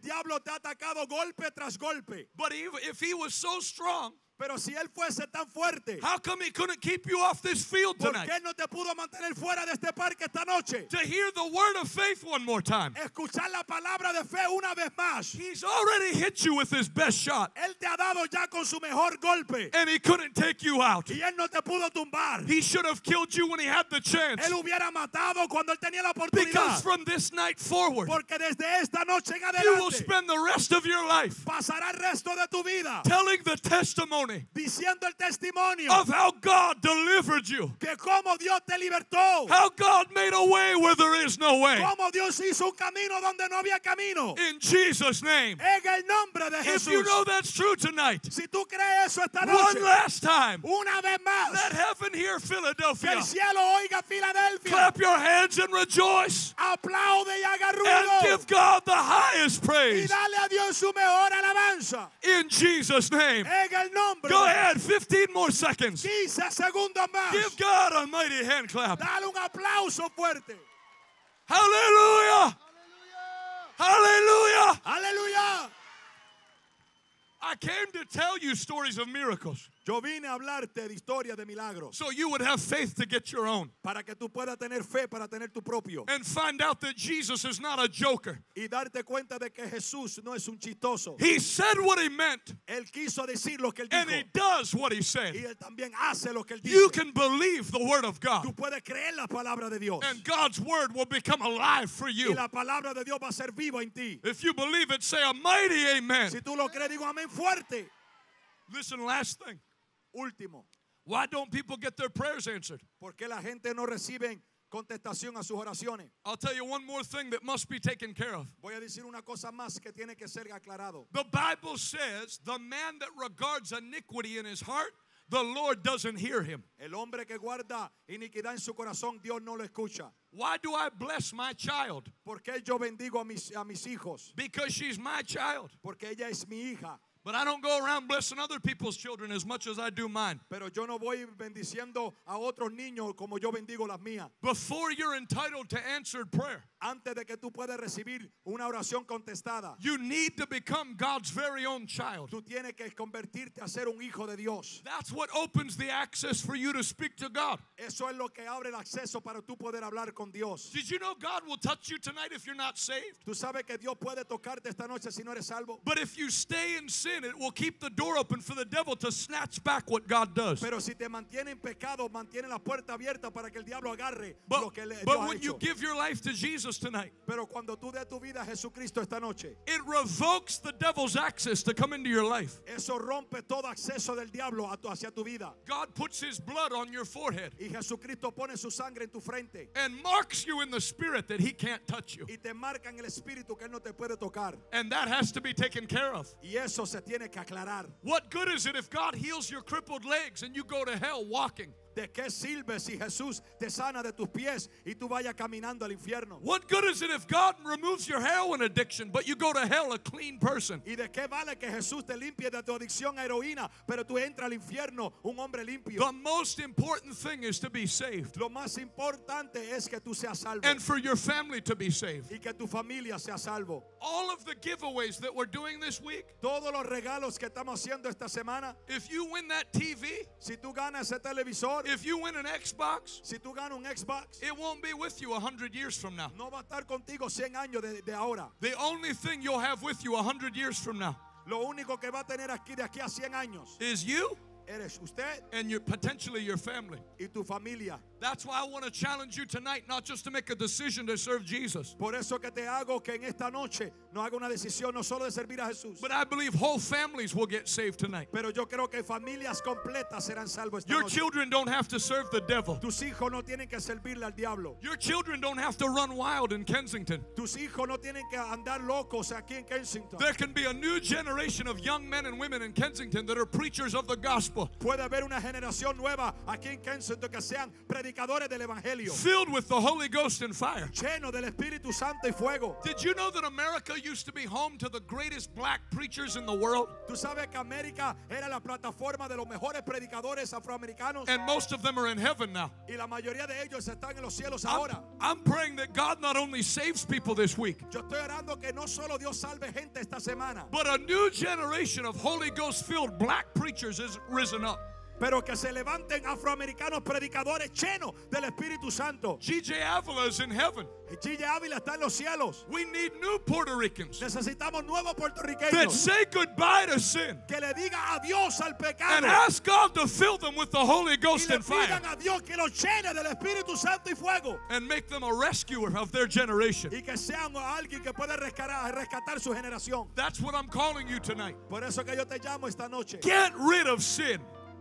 Speaker 2: te ha atacado golpe tras golpe.
Speaker 1: But even if he was so strong,
Speaker 2: Pero si él fuese tan fuerte,
Speaker 1: how come he couldn't keep you off this field
Speaker 2: ¿por
Speaker 1: tonight?
Speaker 2: qué no te pudo mantener fuera de este parque esta noche?
Speaker 1: To hear the word of faith one more time.
Speaker 2: Escuchar la palabra de fe una vez más.
Speaker 1: He's already hit you with his best shot,
Speaker 2: Él te ha dado ya con su mejor golpe
Speaker 1: and he couldn't take you out.
Speaker 2: y él no te pudo tumbar.
Speaker 1: He should have killed you when he had the chance.
Speaker 2: Él hubiera matado cuando él tenía la
Speaker 1: Because
Speaker 2: oportunidad.
Speaker 1: from this night forward,
Speaker 2: Porque desde esta noche en
Speaker 1: you will
Speaker 2: adelante
Speaker 1: spend the rest of your life
Speaker 2: pasará el resto de tu vida
Speaker 1: telling the testimony
Speaker 2: diciendo el testimonio
Speaker 1: of how God delivered you,
Speaker 2: que cómo Dios te libertó,
Speaker 1: how God made a way where there is no way.
Speaker 2: cómo Dios hizo un camino donde no había camino.
Speaker 1: In Jesus' name.
Speaker 2: En el nombre de
Speaker 1: If you
Speaker 2: Jesús.
Speaker 1: know that's true tonight,
Speaker 2: Si tú crees eso esta
Speaker 1: one
Speaker 2: noche,
Speaker 1: last time,
Speaker 2: una vez más,
Speaker 1: let heaven hear
Speaker 2: que
Speaker 1: Philadelphia.
Speaker 2: el cielo oiga Filadelfia,
Speaker 1: Clap your hands and rejoice
Speaker 2: aplaude y haga
Speaker 1: and
Speaker 2: ruido
Speaker 1: give God the highest
Speaker 2: y
Speaker 1: praise
Speaker 2: dale a Dios su mejor alabanza.
Speaker 1: in Jesus' name.
Speaker 2: En el nombre
Speaker 1: Go
Speaker 2: de
Speaker 1: ahead, fifteen more seconds.
Speaker 2: quince segundos más.
Speaker 1: Give God a mighty hand clap.
Speaker 2: Dale un aplauso fuerte.
Speaker 1: Hallelujah! Hallelujah!
Speaker 2: Aleluya.
Speaker 1: I came to tell you stories of miracles
Speaker 2: Yo vine a hablarte de historia de milagros
Speaker 1: so you would have faith to get your own
Speaker 2: para que tú puedas tener fe para tener tu propio
Speaker 1: and find out that Jesus is not a joker.
Speaker 2: y darte cuenta de que Jesús no es un chistoso.
Speaker 1: He said what he meant
Speaker 2: Él quiso decir lo que él
Speaker 1: and he
Speaker 2: dijo
Speaker 1: does what he
Speaker 2: y
Speaker 1: said.
Speaker 2: él también hace lo que él
Speaker 1: You
Speaker 2: dice.
Speaker 1: can believe the word of God
Speaker 2: Tú puedes creer la palabra de Dios
Speaker 1: and God's word will become alive for
Speaker 2: y
Speaker 1: you.
Speaker 2: la palabra de Dios va a ser viva en ti.
Speaker 1: If you believe it, say a mighty amen.
Speaker 2: Si tú lo crees, digo amén fuerte.
Speaker 1: Listen, last thing.
Speaker 2: Último,
Speaker 1: Why don't people get their prayers answered?
Speaker 2: ¿por qué la gente no recibe contestación a sus oraciones?
Speaker 1: I'll tell you one more thing that must be taken care of.
Speaker 2: Voy a decir una cosa más que tiene que ser aclarado.
Speaker 1: The Bible says the man that regards iniquity in his heart, the Lord doesn't hear him.
Speaker 2: El hombre que guarda iniquidad en su corazón, Dios no lo escucha.
Speaker 1: Why do I bless my child?
Speaker 2: ¿Por qué yo bendigo a mis, a mis hijos?
Speaker 1: Because she's my child.
Speaker 2: Porque ella es mi hija.
Speaker 1: But I don't go around blessing other people's children as much as I do mine.
Speaker 2: Pero yo no voy bendiciendo a otros niños como yo bendigo las mías.
Speaker 1: Before you're entitled to answered prayer,
Speaker 2: Antes de que tú puedas recibir una oración contestada,
Speaker 1: you need to become God's very own child.
Speaker 2: tú tienes que convertirte a ser un hijo de Dios.
Speaker 1: That's what opens the access for you to speak to God.
Speaker 2: Eso es lo que abre el acceso para tú poder hablar con Dios.
Speaker 1: Did you know God will touch you tonight if you're not saved?
Speaker 2: Tú sabes que Dios puede tocarte esta noche si no eres salvo.
Speaker 1: But if you stay in sin, it will keep the door open for the devil to snatch back what God does.
Speaker 2: Pero si te mantiene en pecado, mantiene la puerta abierta para que el diablo agarre
Speaker 1: But,
Speaker 2: lo que le, Dios
Speaker 1: but
Speaker 2: ha
Speaker 1: when you
Speaker 2: hecho.
Speaker 1: give your life to Jesus tonight,
Speaker 2: Pero cuando tú des tu vida a Jesucristo esta noche,
Speaker 1: it revokes the devil's access to come into your life.
Speaker 2: eso rompe todo acceso del diablo a tu- hacia tu vida.
Speaker 1: God puts his blood on your forehead
Speaker 2: Y Jesucristo pone su sangre en tu frente
Speaker 1: and marks you in the spirit that he can't touch you.
Speaker 2: y te marca en el espíritu que él no te puede tocar.
Speaker 1: And that has to be taken care of.
Speaker 2: Y eso se tiene que aclarar.
Speaker 1: What good is it if God heals your crippled legs and you go to hell walking?
Speaker 2: ¿De qué sirve si Jesús te sana de tus pies y tú vayas caminando al infierno?
Speaker 1: What good is it if God removes your heroin addiction but you go to hell a clean person?
Speaker 2: ¿Y de qué vale que Jesús te limpie de tu adicción a heroína, pero tú entras al infierno un hombre limpio?
Speaker 1: The most important thing is to be saved
Speaker 2: Lo más importante es que tú seas salvo
Speaker 1: and for your family to be saved.
Speaker 2: y que tu familia sea salvo.
Speaker 1: All of the giveaways that we're doing this week,
Speaker 2: Todos los regalos que estamos haciendo esta semana,
Speaker 1: if you win that T V,
Speaker 2: si tú ganas ese televisor,
Speaker 1: if you win an Xbox,
Speaker 2: si tú ganas un Xbox,
Speaker 1: it won't be with you a hundred years from now.
Speaker 2: no va a estar contigo cien años de, de ahora.
Speaker 1: The only thing you'll have with you a hundred years from now
Speaker 2: Lo único que va a tener aquí de aquí a cien años
Speaker 1: is you
Speaker 2: eres usted
Speaker 1: and your potentially your family.
Speaker 2: y tu familia.
Speaker 1: That's why I want to challenge you tonight, not just to make a decision to serve Jesus,
Speaker 2: Por eso que te hago que en esta noche no haga una decisión no solo de servir a Jesús,
Speaker 1: but I believe whole families will get saved tonight.
Speaker 2: pero yo creo que familias completas serán salvos esta
Speaker 1: Your
Speaker 2: noche.
Speaker 1: children don't have to serve the devil.
Speaker 2: Tus hijos no tienen que servirle al diablo.
Speaker 1: Your children don't have to run wild in Kensington.
Speaker 2: Tus hijos no tienen que andar locos aquí en Kensington.
Speaker 1: There can be a new generation of young men and women in Kensington that are preachers of the gospel. gospel,
Speaker 2: Puede haber una generación nueva aquí en Kensington que sean predicadores del evangelio,
Speaker 1: filled with the Holy Ghost and fire.
Speaker 2: llenos del Espíritu Santo y fuego.
Speaker 1: Did you know that America used to be home to the greatest black preachers in the world?
Speaker 2: Tú sabes que América era la plataforma de los mejores predicadores afroamericanos,
Speaker 1: And most of them are in heaven now.
Speaker 2: y la mayoría de ellos están en los cielos
Speaker 1: I'm,
Speaker 2: ahora.
Speaker 1: I'm praying that God not only saves people this week,
Speaker 2: Yo estoy orando que no solo Dios salve gente esta semana,
Speaker 1: but a new generation of Holy Ghost filled black preachers has risen up.
Speaker 2: pero que se levanten afroamericanos predicadores llenos del Espíritu Santo.
Speaker 1: G J Avila is in heaven.
Speaker 2: Y Gille Ávila está en los cielos.
Speaker 1: We need new Puerto Ricans
Speaker 2: Necesitamos nuevos
Speaker 1: that
Speaker 2: puertorriqueños
Speaker 1: say goodbye to sin
Speaker 2: que le digan adiós al
Speaker 1: and
Speaker 2: pecado
Speaker 1: ask God to fill them with the Holy
Speaker 2: y
Speaker 1: Ghost
Speaker 2: le
Speaker 1: and fire
Speaker 2: pidan a Dios que los llene del Espíritu Santo y fuego,
Speaker 1: and make them a rescuer of their generation.
Speaker 2: y que sean alguien que pueda rescatar, rescatar su generación.
Speaker 1: That's what I'm calling you tonight.
Speaker 2: Por eso que yo te llamo esta noche.
Speaker 1: Get rid of sin.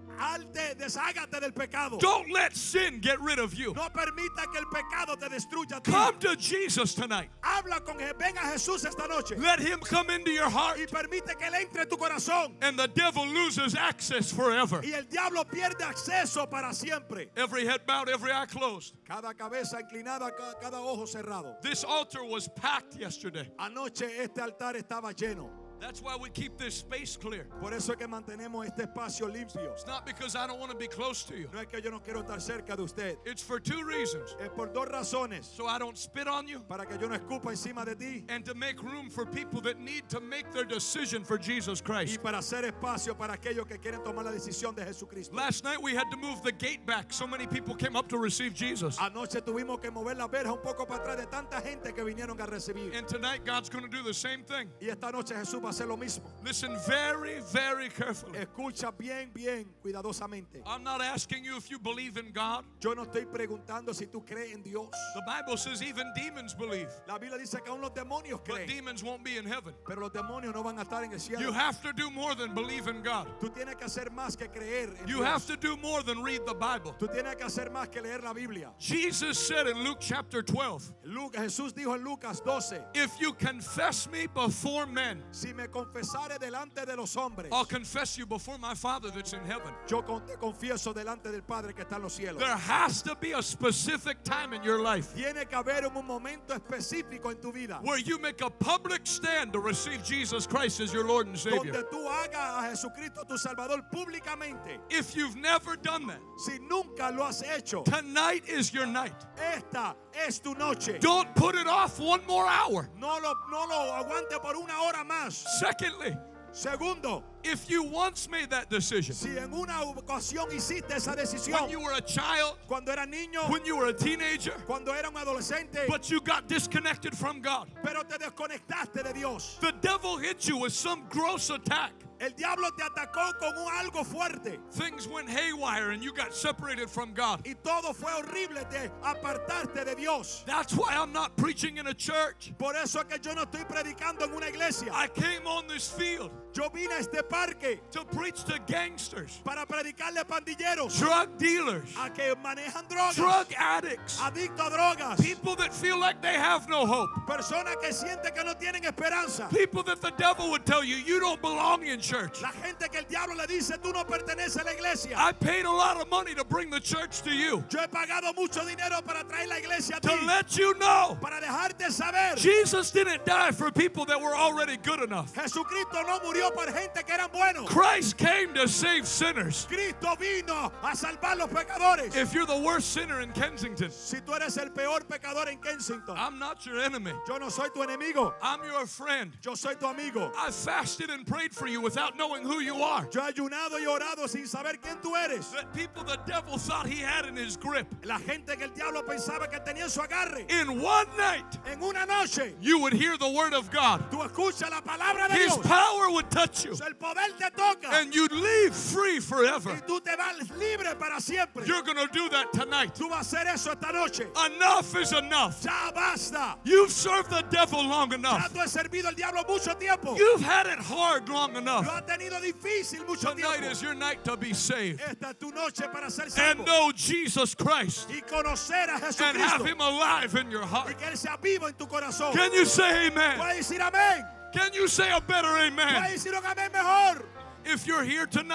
Speaker 2: Alte, deshágate del pecado.
Speaker 1: Don't let sin get rid of you.
Speaker 2: No permita que el pecado te destruya a ti.
Speaker 1: Come to Jesus tonight.
Speaker 2: Habla con Je- ven a Jesús esta noche
Speaker 1: Let him come into your heart,
Speaker 2: y permite que él entre en tu corazón,
Speaker 1: and the devil loses access forever.
Speaker 2: y el diablo pierde acceso para siempre.
Speaker 1: Every head bowed, every eye closed.
Speaker 2: Cada cabeza inclinada, ca- cada ojo cerrado.
Speaker 1: This altar was packed yesterday.
Speaker 2: Anoche este altar estaba lleno.
Speaker 1: That's why we keep this space clear.
Speaker 2: Por eso es que mantenemos este espacio limpio.
Speaker 1: It's not because I don't want to be close to you.
Speaker 2: No es que yo no quiero estar cerca de usted.
Speaker 1: It's for two reasons.
Speaker 2: Es por dos razones.
Speaker 1: So I don't spit on you,
Speaker 2: Para que yo no escupa encima de ti,
Speaker 1: and to make room for people that need to make their decision for Jesus
Speaker 2: y
Speaker 1: Christ.
Speaker 2: para hacer espacio para aquellos que quieren tomar la decisión de Jesucristo.
Speaker 1: Last night we had to move the gate back. So many people came up to receive Jesus.
Speaker 2: Anoche tuvimos que mover la verja un poco para atrás de tanta gente que vinieron a recibir.
Speaker 1: And tonight God's going to do the same thing.
Speaker 2: Y esta noche Jesús va a hacer lo mismo.
Speaker 1: Listen very, very carefully.
Speaker 2: Escucha bien, bien, cuidadosamente.
Speaker 1: I'm not asking you if you believe in God.
Speaker 2: Yo no estoy preguntando si tú crees en Dios.
Speaker 1: The Bible says even demons believe,
Speaker 2: La Biblia dice que aún los demonios
Speaker 1: but
Speaker 2: creen,
Speaker 1: demons won't be in heaven.
Speaker 2: pero los demonios no van a estar en el cielo.
Speaker 1: You have to do more than believe in God.
Speaker 2: Tú tienes que hacer más que creer en
Speaker 1: You
Speaker 2: Dios.
Speaker 1: have to do more than read the Bible.
Speaker 2: Tú tienes que hacer más que leer la Biblia.
Speaker 1: Jesus said in Luke chapter twelve,
Speaker 2: Luca- Jesús dijo en Lucas doce,
Speaker 1: if you confess me before men,
Speaker 2: si me confesare delante de los hombres,
Speaker 1: I'll confess you before my Father that's in heaven.
Speaker 2: yo con- te confieso delante del Padre que está en los cielos.
Speaker 1: There has to be a specific time in your life
Speaker 2: Tiene que haber un momento específico en tu vida
Speaker 1: where you make a public stand to receive Jesus Christ as your Lord and Savior.
Speaker 2: donde tú hagas a Jesucristo tu Salvador públicamente.
Speaker 1: If you've never done that,
Speaker 2: Si nunca lo has hecho,
Speaker 1: tonight is your night.
Speaker 2: esta es tu noche.
Speaker 1: Don't put it off one more hour.
Speaker 2: No lo, no lo aguante por una hora más.
Speaker 1: Secondly,
Speaker 2: Segundo,
Speaker 1: if you once made that decision,
Speaker 2: si en una ocasión hiciste esa
Speaker 1: when
Speaker 2: decisión,
Speaker 1: you were a child,
Speaker 2: cuando era niño,
Speaker 1: when you were a teenager,
Speaker 2: cuando era un adolescente,
Speaker 1: but you got disconnected from God,
Speaker 2: pero te desconectaste de Dios.
Speaker 1: the devil hit you with some gross attack.
Speaker 2: El diablo te atacó con un algo fuerte
Speaker 1: Things went haywire and you got separated from God.
Speaker 2: y todo fue horrible de apartarte de Dios.
Speaker 1: That's why I'm not preaching in a church.
Speaker 2: Por eso es que yo no estoy predicando en una iglesia.
Speaker 1: I came on this field
Speaker 2: Yo vine a este parque
Speaker 1: to preach to gangsters,
Speaker 2: para predicarle a pandilleros,
Speaker 1: drug dealers,
Speaker 2: a que manejan drogas,
Speaker 1: drug addicts,
Speaker 2: adictos a drogas,
Speaker 1: people that feel like they have no hope,
Speaker 2: personas que sienten que no tienen esperanza,
Speaker 1: people that the devil would tell you you don't belong in church.
Speaker 2: la gente que el diablo le dice tú no perteneces a la iglesia.
Speaker 1: I paid a lot of money to bring the church to you,
Speaker 2: Yo he pagado mucho dinero para traer la iglesia a ti,
Speaker 1: to let you know
Speaker 2: para dejarte saber.
Speaker 1: Jesus didn't die for people that were already good enough.
Speaker 2: Jesucristo no murió por gente que eran buenos.
Speaker 1: Christ came to save sinners.
Speaker 2: Cristo vino a salvar los pecadores.
Speaker 1: If you're the worst sinner in Kensington,
Speaker 2: Si tú eres el peor pecador en Kensington,
Speaker 1: I'm not your enemy.
Speaker 2: yo no soy tu enemigo,
Speaker 1: I'm your friend.
Speaker 2: yo soy tu amigo.
Speaker 1: I fasted and prayed for you without knowing who you are.
Speaker 2: Yo he ayunado y orado sin saber quién tú eres.
Speaker 1: That people the devil thought he had in his grip.
Speaker 2: La gente que el diablo pensaba que tenía en su agarre.
Speaker 1: In one night,
Speaker 2: En una noche,
Speaker 1: you would hear the word of God.
Speaker 2: tú escuchas la palabra de
Speaker 1: His
Speaker 2: Dios.
Speaker 1: power would touch you.
Speaker 2: El poder te toca
Speaker 1: And you'd leave free
Speaker 2: y
Speaker 1: forever.
Speaker 2: tú te vas libre para siempre.
Speaker 1: You're going to do that tonight.
Speaker 2: Tú vas a hacer eso esta noche.
Speaker 1: Enough is enough.
Speaker 2: Ya basta.
Speaker 1: You've served the devil long
Speaker 2: Ya
Speaker 1: enough.
Speaker 2: tú has servido al diablo mucho tiempo.
Speaker 1: You've had it hard long
Speaker 2: Lo
Speaker 1: enough.
Speaker 2: has tenido difícil mucho
Speaker 1: Tonight
Speaker 2: tiempo.
Speaker 1: is your night to be saved
Speaker 2: Esta es tu noche para ser
Speaker 1: and
Speaker 2: salvo
Speaker 1: know Jesus Christ
Speaker 2: y conocer a
Speaker 1: and have
Speaker 2: Jesucristo
Speaker 1: him alive in your
Speaker 2: y
Speaker 1: heart.
Speaker 2: que Él sea vivo en tu corazón.
Speaker 1: Can you say amen?
Speaker 2: Puedes decir amén.
Speaker 1: Can you say a better
Speaker 2: Puedes
Speaker 1: amen?
Speaker 2: decir un amén mejor.
Speaker 1: If you're here tonight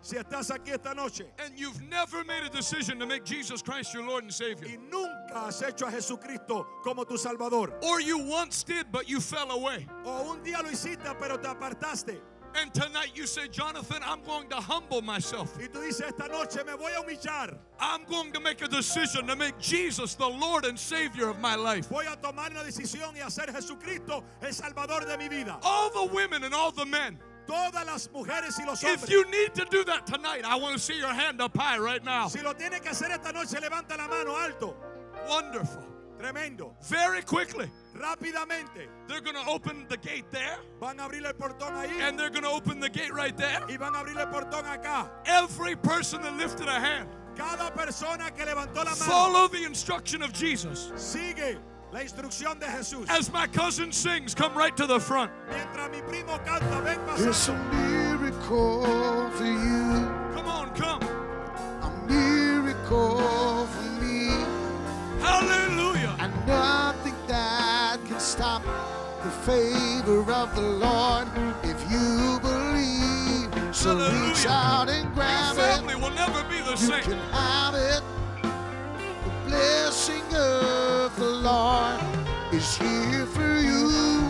Speaker 2: Si estás aquí esta noche
Speaker 1: and you've never made a decision to make Jesus Christ your Lord and Savior,
Speaker 2: y nunca has hecho a Jesucristo como tu Salvador,
Speaker 1: or you once did but you fell away,
Speaker 2: o un día lo hiciste pero te apartaste,
Speaker 1: and tonight you say, Jonathan, I'm going to humble myself.
Speaker 2: y tú dices esta noche me voy a humillar,
Speaker 1: I'm going to make a decision to make Jesus the Lord and Savior of my life.
Speaker 2: voy a tomar una decisión y hacer Jesucristo el Salvador de mi vida.
Speaker 1: All the women and all the men,
Speaker 2: Todas las mujeres y los
Speaker 1: if
Speaker 2: hombres,
Speaker 1: you need to do that tonight, I want to see your hand up high right now.
Speaker 2: si lo tienes que hacer esta noche, levanta la mano alto.
Speaker 1: Wonderful.
Speaker 2: Tremendo.
Speaker 1: Very quickly,
Speaker 2: Rápidamente
Speaker 1: they're going to open the gate there,
Speaker 2: van a abrir el portón ahí
Speaker 1: and they're going to open the gate right there.
Speaker 2: y van a abrir el portón acá.
Speaker 1: Every person that lifted a hand,
Speaker 2: Cada persona que levantó la mano
Speaker 1: follow the instruction of Jesus.
Speaker 2: sigue la instrucción de Jesús.
Speaker 1: As my cousin sings, come right to the front.
Speaker 2: Mientras mi primo canta, ven
Speaker 3: There's a
Speaker 2: pasando.
Speaker 3: miracle for you,
Speaker 1: Come on, come.
Speaker 3: a miracle for me,
Speaker 1: Hallelujah.
Speaker 3: and nothing that can stop the favor of the Lord if you believe. So reach
Speaker 1: Hallelujah.
Speaker 3: out and
Speaker 1: Your
Speaker 3: grab
Speaker 1: family
Speaker 3: it.
Speaker 1: will never be the
Speaker 3: You
Speaker 1: same.
Speaker 3: can have it. The blessing of the Lord is here for you.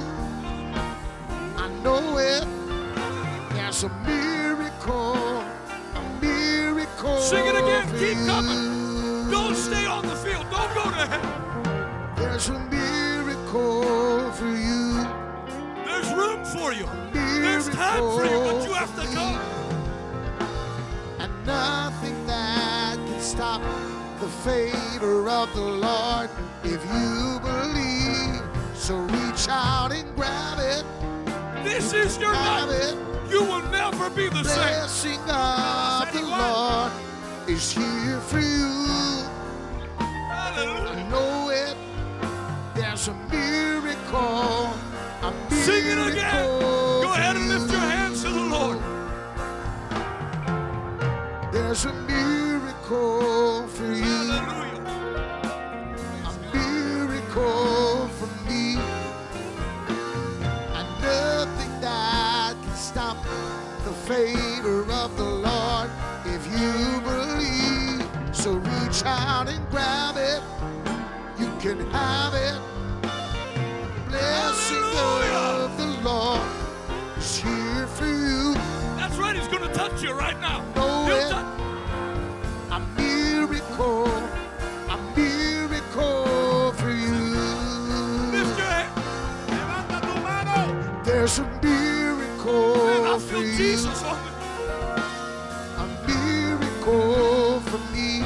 Speaker 3: I know it. There's a miracle, a miracle.
Speaker 1: Sing it again.
Speaker 3: for
Speaker 1: Keep
Speaker 3: you.
Speaker 1: coming. Don't stay on the field. Don't go to hell.
Speaker 3: There's a miracle for you.
Speaker 1: There's room for you. There's time for you, but you have to come.
Speaker 3: And nothing that can stop the favor of the Lord if you believe. So reach out and grab it.
Speaker 1: This is your
Speaker 3: Grab
Speaker 1: night.
Speaker 3: it.
Speaker 1: You will never be the same.
Speaker 3: Blessing of the Lord is here for you.
Speaker 1: Hallelujah.
Speaker 3: I know it. There's a miracle. A miracle.
Speaker 1: Sing it again. Go ahead and
Speaker 3: for
Speaker 1: lift your hands to the Lord.
Speaker 3: There's a miracle for you.
Speaker 1: Hallelujah.
Speaker 3: A miracle for me, and nothing that can stop the favor of the Lord if you believe. So reach out and grab it. You can have it. Blessing
Speaker 1: Hallelujah.
Speaker 3: of the Lord is here for you.
Speaker 1: That's right. He's going to touch you right now.
Speaker 3: Know
Speaker 1: He'll
Speaker 3: it.
Speaker 1: touch-
Speaker 3: A miracle, a miracle for you.
Speaker 1: Lift your hand.
Speaker 2: Levanta tu mano.
Speaker 3: There's a miracle
Speaker 1: Man, I
Speaker 3: for
Speaker 1: feel
Speaker 3: you,
Speaker 1: Jesus on me.
Speaker 3: a miracle for me.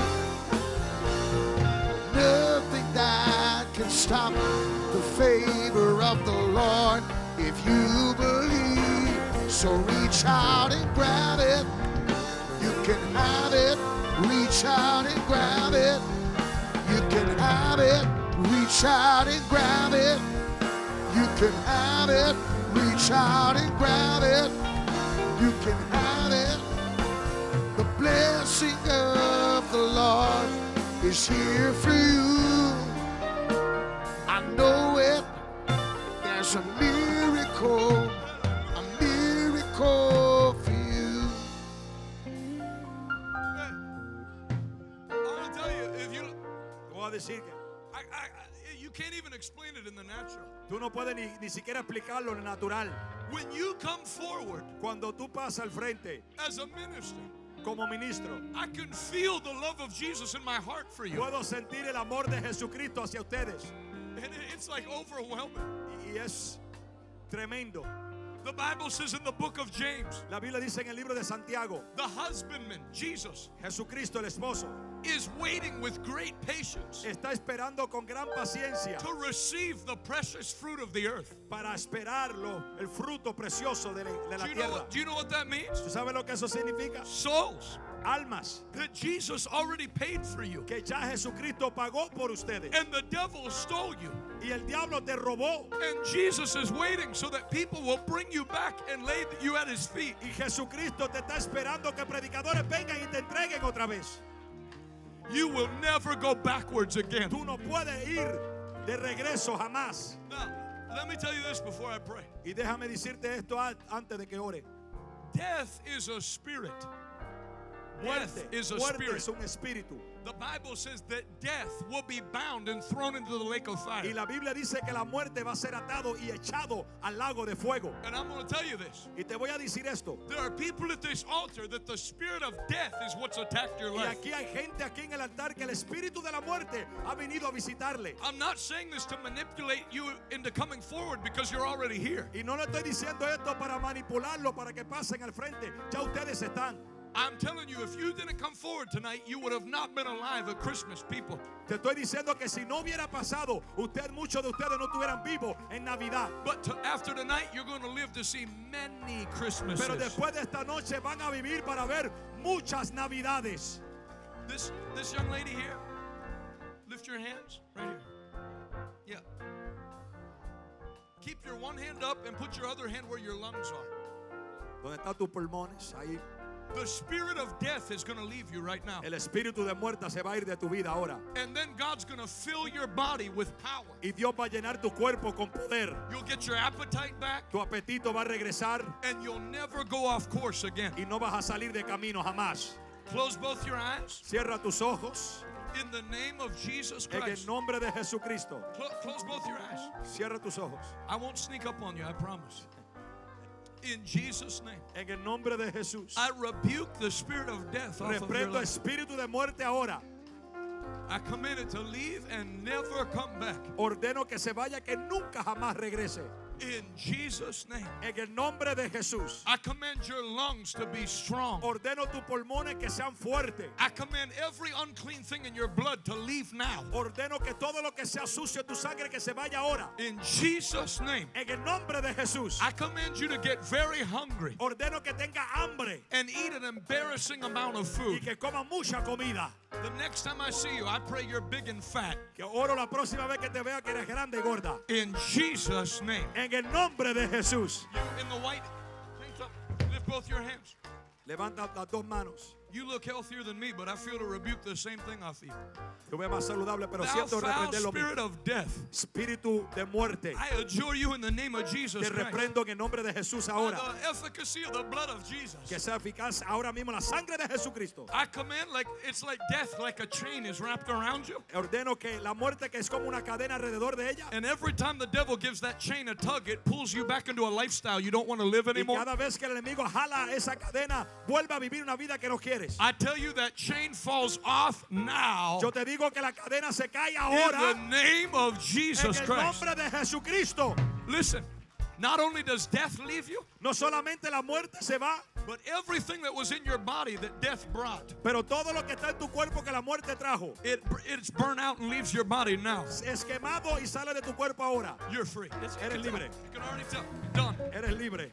Speaker 3: Nothing that can stop the favor of the Lord if you believe. So reach out and grab it. You can have it. Reach out and grab it. You can have it. Reach out and grab it. You can have it. Reach out and grab it. You can have it. The blessing of the Lord is here for you. I know it. There's a miracle, a miracle for you.
Speaker 1: I want to tell you, if you,
Speaker 2: Voy a decir que
Speaker 1: I, I, I, you can't even explain it in the natural.
Speaker 2: tú no puedes ni, ni siquiera explicarlo en lo natural.
Speaker 1: When you come forward
Speaker 2: Cuando tú pasas al frente
Speaker 1: as a minister,
Speaker 2: como ministro,
Speaker 1: I can feel the love of Jesus in my heart for you.
Speaker 2: puedo sentir el amor de Jesucristo hacia ustedes.
Speaker 1: And it- it's like overwhelming.
Speaker 2: Y, y es tremendo.
Speaker 1: The Bible says in the book of James,
Speaker 2: La Biblia dice en el libro de Santiago,
Speaker 1: the husbandman, Jesus,
Speaker 2: Jesucristo el esposo
Speaker 1: is waiting with great patience
Speaker 2: está esperando con gran paciencia
Speaker 1: to receive the precious fruit of the earth.
Speaker 2: para esperarlo, el fruto precioso de la, de la
Speaker 1: Do you know
Speaker 2: tierra.
Speaker 1: what, do you know what that means?
Speaker 2: ¿Tú sabes lo que eso significa?
Speaker 1: Souls
Speaker 2: Almas
Speaker 1: that Jesus already paid for you.
Speaker 2: que ya Jesucristo pagó por ustedes.
Speaker 1: And the devil stole you.
Speaker 2: Y el diablo te robó.
Speaker 1: And Jesus is waiting so that people will bring you back and lay you at his feet.
Speaker 2: Y Jesucristo te está esperando que predicadores vengan y te entreguen otra vez.
Speaker 1: You will never go backwards again.
Speaker 2: Tú no puedes ir de regreso jamás.
Speaker 1: Now, let me tell you this before I pray.
Speaker 2: Y déjame decirte esto a- antes de que ore.
Speaker 1: Death is a spirit.
Speaker 2: Muerte,
Speaker 1: is a
Speaker 2: muerte
Speaker 1: spirit.
Speaker 2: es un espíritu.
Speaker 1: The Bible says that death will be bound and thrown into the lake of fire.
Speaker 2: Y la Biblia dice que la muerte va a ser atado y echado al lago de fuego.
Speaker 1: And I'm going to tell you this.
Speaker 2: Y te voy a decir esto.
Speaker 1: There are people at this altar that the spirit of death is what's attacked your
Speaker 2: Y
Speaker 1: life.
Speaker 2: aquí hay gente aquí en el altar que el espíritu de la muerte ha venido a visitarle.
Speaker 1: I'm not saying this to manipulate you into coming forward because you're already here.
Speaker 2: Y no le estoy diciendo esto para manipularlo, para que pasen al frente. Ya ustedes están.
Speaker 1: I'm telling you, if you didn't come forward tonight, you would have not been alive at Christmas, people.
Speaker 2: Te estoy diciendo que si no hubiera pasado, usted, muchos de ustedes no estuvieran vivos en Navidad.
Speaker 1: But to, after tonight, you're going to live to see many Christmases.
Speaker 2: Pero después de esta noche van a vivir para ver muchas Navidades.
Speaker 1: This, this young lady here, lift your hands right here. Yeah. Keep your one hand up and put your other hand where your lungs are.
Speaker 2: ¿Dónde están tus pulmones? Ahí.
Speaker 1: The spirit of death is going to leave you right now.
Speaker 2: El espíritu de muerte se va a ir de tu vida ahora.
Speaker 1: And then God's going to fill your body with power.
Speaker 2: Y Dios va a llenar tu cuerpo con poder.
Speaker 1: You'll get your appetite back.
Speaker 2: Tu apetito va a regresar.
Speaker 1: And you'll never go off course again.
Speaker 2: Y no vas a salir de camino jamás.
Speaker 1: Close both your eyes.
Speaker 2: Cierra tus ojos.
Speaker 1: In the name of Jesus
Speaker 2: En el
Speaker 1: Christ.
Speaker 2: nombre de Jesucristo.
Speaker 1: Cl- close both your eyes.
Speaker 2: Cierra tus ojos.
Speaker 1: I won't sneak up on you, I promise. In Jesus' name.
Speaker 2: En el nombre de Jesús.
Speaker 1: I rebuke the spirit of death off of your
Speaker 2: Reprendo
Speaker 1: life.
Speaker 2: espíritu de muerte ahora.
Speaker 1: I command it to leave and never come back.
Speaker 2: Ordeno que se vaya, que nunca jamás regrese.
Speaker 1: In Jesus' name.
Speaker 2: En el nombre de Jesús.
Speaker 1: I command your lungs to be strong.
Speaker 2: Ordeno tus pulmones que sean fuertes.
Speaker 1: I command every unclean thing in your blood to leave now.
Speaker 2: Ordeno que todo lo que sea sucio en tu sangre que se vaya ahora.
Speaker 1: In Jesus' name.
Speaker 2: En el nombre de Jesús.
Speaker 1: I command you to get very hungry
Speaker 2: Ordeno que tenga hambre
Speaker 1: and eat an embarrassing amount of
Speaker 2: y
Speaker 1: food.
Speaker 2: que coma mucha comida.
Speaker 1: The next time I see you, I pray you're big and fat.
Speaker 2: Que oro la próxima vez que te vea que eres grande y gorda.
Speaker 1: In Jesus' name.
Speaker 2: En el nombre de Jesús.
Speaker 1: You in the white, hands up, lift both your hands.
Speaker 2: Levanta las dos manos.
Speaker 1: You look healthier than me, but I feel to rebuke the same thing off you.
Speaker 2: Te veo más saludable, pero
Speaker 1: Thou
Speaker 2: siento
Speaker 1: foul
Speaker 2: reprender lo
Speaker 1: spirit
Speaker 2: mismo.
Speaker 1: of death,
Speaker 2: Espíritu de muerte.
Speaker 1: I adjure you in the name of Jesus
Speaker 2: Te
Speaker 1: Christ.
Speaker 2: reprendo en el nombre de Jesús
Speaker 1: By
Speaker 2: ahora.
Speaker 1: the efficacy of the blood of Jesus.
Speaker 2: Que sea eficaz ahora mismo la sangre de Jesucristo.
Speaker 1: I command, like it's like death, like a chain is wrapped around you.
Speaker 2: Ordeno que la muerte, que es como una cadena alrededor de ella.
Speaker 1: And every time the devil gives that chain a tug, it pulls you back into a lifestyle you don't want to live
Speaker 2: Y
Speaker 1: anymore.
Speaker 2: cada vez que el enemigo jala esa cadena, vuelve a vivir una vida que no quieres.
Speaker 1: I tell you that chain falls off now.
Speaker 2: Yo te digo que la cadena se cae
Speaker 1: In
Speaker 2: ahora.
Speaker 1: the name of
Speaker 2: En
Speaker 1: Jesus
Speaker 2: el
Speaker 1: Christ.
Speaker 2: nombre de Jesucristo.
Speaker 1: Listen, not only does death leave you,
Speaker 2: No solamente la muerte se va,
Speaker 1: but everything that was in your body that death brought,
Speaker 2: pero todo lo que está en tu cuerpo que la muerte trajo
Speaker 1: it, it's burnt out and leaves your body now.
Speaker 2: es quemado y sale de tu cuerpo ahora.
Speaker 1: You're free. It's,
Speaker 2: Eres
Speaker 1: you can
Speaker 2: libre.
Speaker 1: tell. You can already tell. Done.
Speaker 2: Eres libre.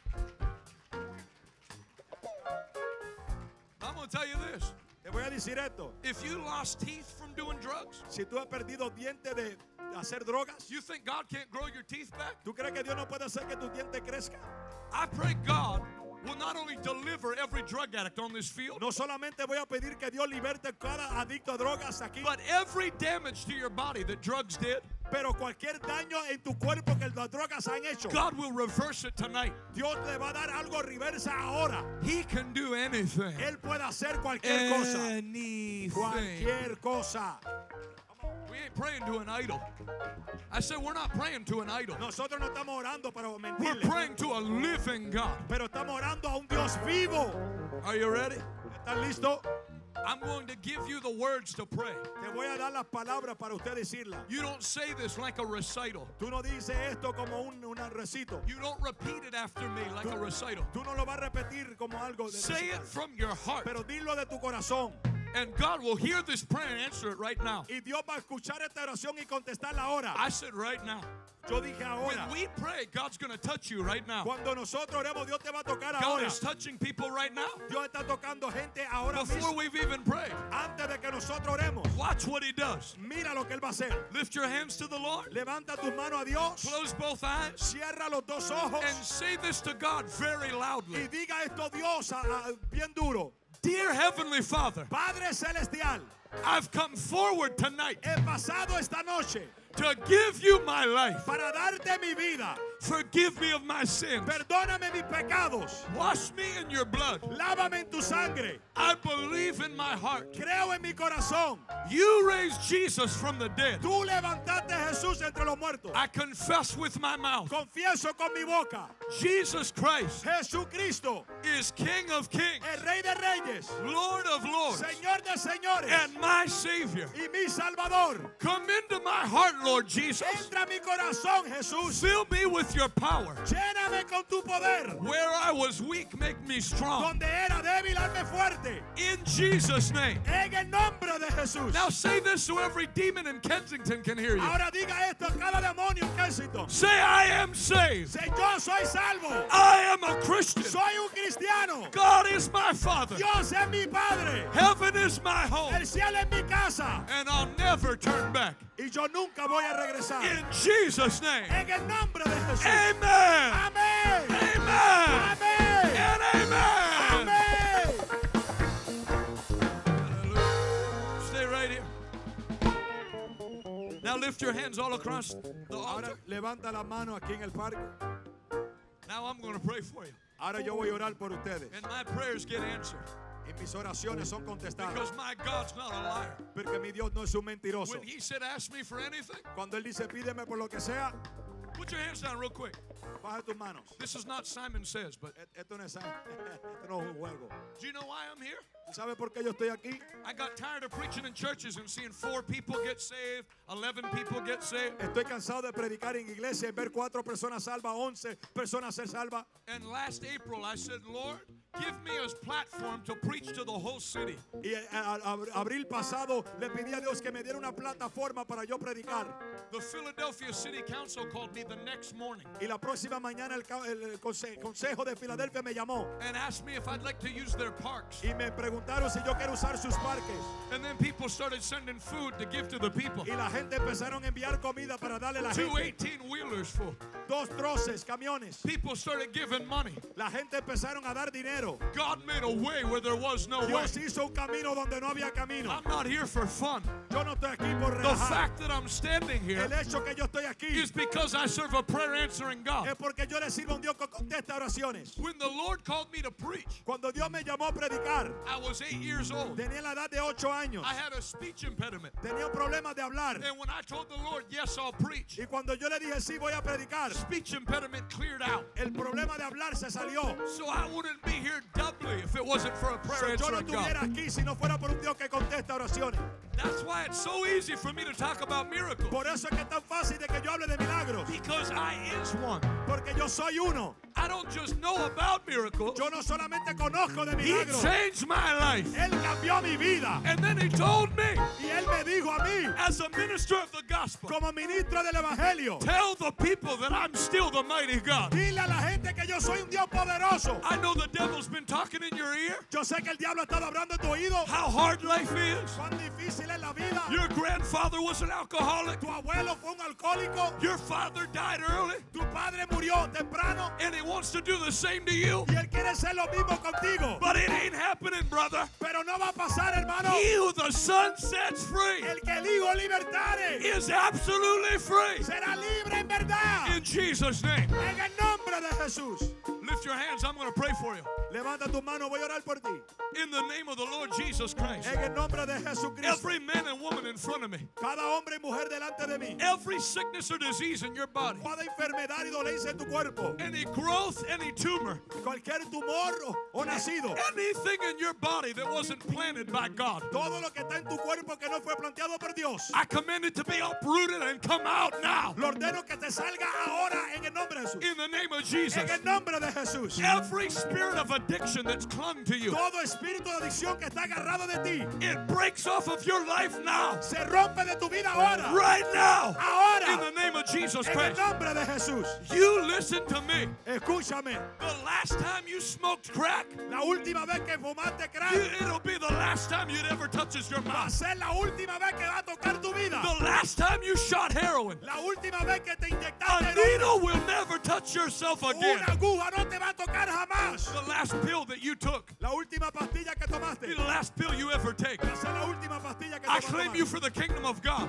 Speaker 1: I'm going to tell you this.
Speaker 2: Te voy a decir esto.
Speaker 1: If you lost teeth from doing drugs,
Speaker 2: Si tú has perdido dientes de hacer drogas,
Speaker 1: you think God can't grow your teeth back?
Speaker 2: ¿tú crees que Dios no puede hacer que tus dientes crezcan?
Speaker 1: I pray God will not only deliver every drug addict on this field,
Speaker 2: No solamente voy a pedir que Dios liberte cada adicto a drogas aquí,
Speaker 1: but every damage to your body that drugs did,
Speaker 2: pero cualquier daño en tu cuerpo que las drogas han hecho,
Speaker 1: God will reverse it tonight.
Speaker 2: Dios le va a dar algo reversa ahora.
Speaker 1: He can do anything.
Speaker 2: Él puede hacer cualquier cosa.
Speaker 1: Anything.
Speaker 2: Cualquier cosa.
Speaker 1: We ain't praying to an idol. I said we're not praying to an idol.
Speaker 2: Nosotros no estamos orando para
Speaker 1: We're
Speaker 2: mentirle,
Speaker 1: praying to a living God.
Speaker 2: pero estamos orando a un Dios vivo.
Speaker 1: Are you ready?
Speaker 2: ¿Están listos?
Speaker 1: I'm going to give you the words to pray.
Speaker 2: Te voy a dar las palabras para usted decirlas.
Speaker 1: You don't say this like a recital.
Speaker 2: Tú no dices esto como un, un recito.
Speaker 1: You don't repeat it after me like a recital.
Speaker 2: Tú no lo vas a repetir como algo de
Speaker 1: Say it
Speaker 2: recital.
Speaker 1: from your heart.
Speaker 2: Pero dilo de tu corazón.
Speaker 1: And God will hear this prayer and answer it right now.
Speaker 2: Y Dios va a escuchar esta oración y contestarla ahora.
Speaker 1: I said right now.
Speaker 2: Yo dije ahora.
Speaker 1: When we pray, God's going to touch you right now.
Speaker 2: Cuando nosotros oremos, Dios te va a tocar
Speaker 1: God
Speaker 2: ahora.
Speaker 1: is touching people right now.
Speaker 2: Dios está tocando gente ahora
Speaker 1: Before
Speaker 2: mismo.
Speaker 1: we've even prayed.
Speaker 2: Antes de que nosotros oremos,
Speaker 1: Watch what he does.
Speaker 2: mira lo que Él va a hacer.
Speaker 1: Lift your hands to the Lord.
Speaker 2: Levanta tus manos a Dios.
Speaker 1: Close both eyes.
Speaker 2: Cierra los dos ojos.
Speaker 1: And say this to God very
Speaker 2: Y
Speaker 1: loudly.
Speaker 2: diga esto Dios a- a- bien duro.
Speaker 1: Dear Heavenly Father,
Speaker 2: Padre Celestial,
Speaker 1: I've come forward tonight
Speaker 2: he pasado esta noche
Speaker 1: to give you my life.
Speaker 2: para darte mi vida.
Speaker 1: Forgive me of my sins.
Speaker 2: Perdóname mis pecados.
Speaker 1: Wash me in your blood.
Speaker 2: Lávame en tu sangre.
Speaker 1: I believe in my heart.
Speaker 2: Creo en mi corazón.
Speaker 1: You raised Jesus from the dead.
Speaker 2: Tú levantaste a Jesús entre los muertos.
Speaker 1: I confess with my mouth.
Speaker 2: Confieso con mi boca.
Speaker 1: Jesus Christ
Speaker 2: Jesucristo,
Speaker 1: is King of kings,
Speaker 2: el Rey de Reyes,
Speaker 1: Lord of lords,
Speaker 2: Señor de señores
Speaker 1: and my Savior.
Speaker 2: y mi Salvador.
Speaker 1: Come into my heart, Lord Jesus.
Speaker 2: Entra a mi corazón, Jesús.
Speaker 1: Fill me with your power.
Speaker 2: Lléname con tu poder.
Speaker 1: Where I was weak, make me strong.
Speaker 2: Donde era débil, hazme fuerte.
Speaker 1: In Jesus' name.
Speaker 2: En el nombre de Jesús.
Speaker 1: Now say this so every demon in Kensington can hear you.
Speaker 2: Ahora diga esto a cada demonio en Kensington.
Speaker 1: Say, I am saved.
Speaker 2: Say, yo soy salvo.
Speaker 1: I am a Christian.
Speaker 2: Soy un cristiano.
Speaker 1: God is my Father.
Speaker 2: Dios es mi Padre.
Speaker 1: Heaven is my home.
Speaker 2: El cielo es mi casa.
Speaker 1: And I'll never turn back.
Speaker 2: Y yo nunca voy a regresar.
Speaker 1: In Jesus' name.
Speaker 2: En el nombre de Jesús.
Speaker 1: Amen.
Speaker 2: Amén.
Speaker 1: Amen.
Speaker 2: Amén.
Speaker 1: And amen.
Speaker 2: Amén.
Speaker 1: Hallelujah. Stay right here. Now lift your hands all across the
Speaker 2: Ahora
Speaker 1: altar.
Speaker 2: levanta la mano aquí en el parque.
Speaker 1: Now I'm going to pray for you.
Speaker 2: Ahora yo voy a orar por ustedes.
Speaker 1: And my prayers get answered.
Speaker 2: Y mis oraciones son contestadas.
Speaker 1: Because my God's not a liar.
Speaker 2: Porque mi Dios no es un mentiroso.
Speaker 1: When he said, ask me for anything,
Speaker 2: Cuando Él dice, pídeme por lo que sea,
Speaker 1: put your hands down real quick.
Speaker 2: baja tus manos.
Speaker 1: This is not Simon Says, but
Speaker 2: E- Esto no es, esto no es un juego.
Speaker 1: do you know why I'm here?
Speaker 2: ¿Tú sabes por qué yo estoy aquí?
Speaker 1: I got tired of preaching in churches and seeing four people get saved, eleven people get saved.
Speaker 2: Estoy cansado de predicar en iglesia y ver cuatro personas salvas, once personas ser salvas.
Speaker 1: And last April, I said, Lord, give me a platform to preach to the whole city.
Speaker 2: Y a- a- a- abril pasado le pedí a Dios que me diera una plataforma para yo predicar.
Speaker 1: The Philadelphia City Council called me the next morning
Speaker 2: Y la próxima mañana el, ca- el- el conse- Consejo de Filadelfia me llamó
Speaker 1: and asked me if I'd like to use their parks.
Speaker 2: y me preguntaron si yo quiero usar sus parques.
Speaker 1: And then people started sending food to give to the people.
Speaker 2: Y la gente empezaron a enviar comida para darle a la
Speaker 1: Two
Speaker 2: gente.
Speaker 1: eighteen-wheelers full.
Speaker 2: Dos troces, camiones.
Speaker 1: People started giving money.
Speaker 2: La gente empezaron a dar dinero.
Speaker 1: God made a way where there was no way.
Speaker 2: Dios hizo un camino donde no había camino.
Speaker 1: I'm not here for fun.
Speaker 2: Yo no estoy aquí por
Speaker 1: The
Speaker 2: relajar.
Speaker 1: fact that I'm standing here
Speaker 2: El hecho que yo estoy aquí
Speaker 1: is because I serve a prayer answering God.
Speaker 2: es porque yo le sirvo a un Dios que contesta oraciones.
Speaker 1: When the Lord called me to preach,
Speaker 2: Cuando Dios me llamó a predicar,
Speaker 1: I was eight years old.
Speaker 2: tenía la edad de ocho años.
Speaker 1: I had a speech impediment.
Speaker 2: Tenía un problema de hablar.
Speaker 1: And when I told the Lord, yes, I'll preach,
Speaker 2: Y cuando yo le dije sí voy a predicar,
Speaker 1: speech impediment cleared out.
Speaker 2: el problema de hablar se salió.
Speaker 1: So I wouldn't be here doubly if it wasn't for a prayer
Speaker 2: So, yo no
Speaker 1: answering
Speaker 2: estuviera
Speaker 1: God.
Speaker 2: aquí si no fuera por un Dios que contesta oraciones.
Speaker 1: That's why it's so easy for me to talk about miracles.
Speaker 2: Por eso es que es tan fácil de que yo hable de milagros.
Speaker 1: Because I is one.
Speaker 2: Porque yo soy uno.
Speaker 1: I don't just know about miracles.
Speaker 2: Yo no solamente conozco de
Speaker 1: He
Speaker 2: milagros.
Speaker 1: changed my life.
Speaker 2: Él cambió mi vida.
Speaker 1: And then he told me,
Speaker 2: Y Él me dijo a mí,
Speaker 1: as a minister of the gospel,
Speaker 2: como ministro del Evangelio,
Speaker 1: tell the people that I'm still the mighty God.
Speaker 2: dile a la gente que yo soy un Dios poderoso.
Speaker 1: I know the devil's been talking in your ear,
Speaker 2: Yo sé que el diablo ha estado hablando en tu oído.
Speaker 1: how hard life is.
Speaker 2: Cuán difícil es la vida.
Speaker 1: Your grandfather was an alcoholic.
Speaker 2: Tu abuelo fue un alcohólico.
Speaker 1: Your father died early,
Speaker 2: Tu padre murió temprano.
Speaker 1: and he wants to do the same to you.
Speaker 2: Y Él quiere hacer lo mismo contigo.
Speaker 1: But it ain't happening, brother.
Speaker 2: Pero no va a pasar, hermano.
Speaker 1: He who the Son sets free
Speaker 2: El que el Hijo libertare
Speaker 1: is absolutely free.
Speaker 2: será libre en verdad.
Speaker 1: In Jesus' name.
Speaker 2: En el nombre de Jesús.
Speaker 1: Lift your hands. I'm going to pray for you.
Speaker 2: Levanta tu mano, voy a orar por ti.
Speaker 1: In the name of the Lord Jesus Christ.
Speaker 2: En el nombre de Jesucristo.
Speaker 1: Every man and woman in front of me,
Speaker 2: Cada hombre y mujer delante de mí.
Speaker 1: every sickness or disease in your body,
Speaker 2: Cada enfermedad y dolencia en tu cuerpo.
Speaker 1: any growth, any tumor,
Speaker 2: Cualquier tumor o, o nacido.
Speaker 1: anything in your body that wasn't planted by God,
Speaker 2: Todo lo que está en tu cuerpo que no fue planteado por Dios.
Speaker 1: I command it to be uprooted and come out now.
Speaker 2: Lo ordeno que te salga ahora en el nombre de Jesús.
Speaker 1: In the name of Jesus.
Speaker 2: En el nombre de Jesús.
Speaker 1: Every spirit of addiction that's clung to you,
Speaker 2: Todo espíritu de adicción que está agarrado de ti
Speaker 1: it breaks off of your life now.
Speaker 2: se rompe de tu vida ahora.
Speaker 1: Right now.
Speaker 2: Ahora.
Speaker 1: In the name of Jesus
Speaker 2: En el
Speaker 1: Christ.
Speaker 2: nombre de Jesús.
Speaker 1: You listen to me.
Speaker 2: Escúchame.
Speaker 1: The last time you smoked crack,
Speaker 2: La última vez que fumaste crack
Speaker 1: you- it'll be the last time it ever touches your
Speaker 2: va a
Speaker 1: mouth.
Speaker 2: ser la última vez que va a tocar tu vida.
Speaker 1: The last time you shot heroin,
Speaker 2: La última vez que te
Speaker 1: a
Speaker 2: inyectaste heroína.
Speaker 1: needle will never touch yourself again.
Speaker 2: Una aguja no te va a tocar jamás.
Speaker 1: The last pill that you took,
Speaker 2: La última pastilla que tomaste
Speaker 1: be the last pill you ever take.
Speaker 2: va a ser la última pastilla que
Speaker 1: I
Speaker 2: te vas a
Speaker 1: claim
Speaker 2: tomar.
Speaker 1: you for the kingdom of God.
Speaker 2: Yo te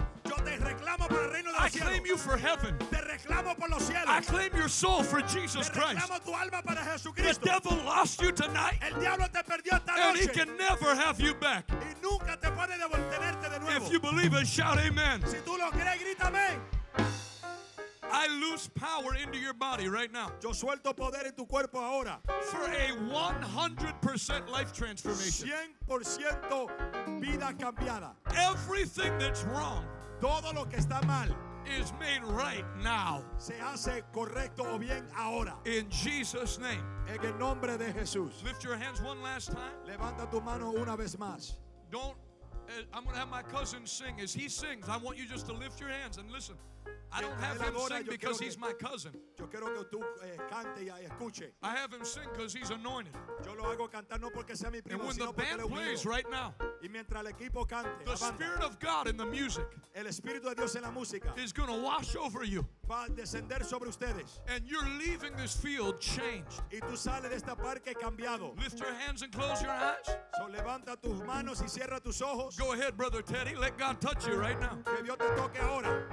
Speaker 2: Te reclamo para el reino de
Speaker 1: I
Speaker 2: los
Speaker 1: claim
Speaker 2: cielos.
Speaker 1: you for heaven.
Speaker 2: Te reclamo por los cielos.
Speaker 1: I claim your soul for Jesus
Speaker 2: Te
Speaker 1: Christ.
Speaker 2: reclamo tu alma para
Speaker 1: The
Speaker 2: Jesucristo.
Speaker 1: devil lost you tonight,
Speaker 2: El diablo te perdió esta
Speaker 1: and he
Speaker 2: noche
Speaker 1: can never have you back.
Speaker 2: y nunca te puede devolverte de nuevo.
Speaker 1: If you believe it, shout amen.
Speaker 2: Si tú lo crees, grita amén.
Speaker 1: I lose power into your body right now
Speaker 2: Yo suelto poder en tu cuerpo ahora.
Speaker 1: for a one hundred percent life transformation.
Speaker 2: cien por ciento vida cambiada.
Speaker 1: Everything that's wrong
Speaker 2: Todo lo que está mal
Speaker 1: is made right now.
Speaker 2: se hace correcto o bien ahora.
Speaker 1: In Jesus' name.
Speaker 2: En el nombre de Jesús.
Speaker 1: Lift your hands one last time.
Speaker 2: Levanta tu mano una vez más.
Speaker 1: Don't, uh, I'm going to have my cousin sing. As he sings, I want you just to lift your hands and listen. I don't have him sing because he's my cousin.
Speaker 2: Yo quiero que tú eh, cante y escuche.
Speaker 1: I have him sing because he's anointed.
Speaker 2: Yo lo hago cantar no porque sea mi
Speaker 1: And
Speaker 2: primo,
Speaker 1: when the
Speaker 2: sino porque él
Speaker 1: band
Speaker 2: es
Speaker 1: plays
Speaker 2: ungido.
Speaker 1: right now,
Speaker 2: Y mientras el equipo cante,
Speaker 1: the
Speaker 2: la banda,
Speaker 1: Spirit of God in the music
Speaker 2: el Espíritu de Dios en la música
Speaker 1: is going to wash over you.
Speaker 2: va a descender sobre ustedes.
Speaker 1: And you're leaving this field changed.
Speaker 2: Y tú sales de esta parque cambiado.
Speaker 1: Lift your hands and close your eyes.
Speaker 2: So, levanta tus manos y cierra tus ojos.
Speaker 1: Go ahead, Brother Teddy. Let God touch you right now.
Speaker 2: Que Dios te toque ahora.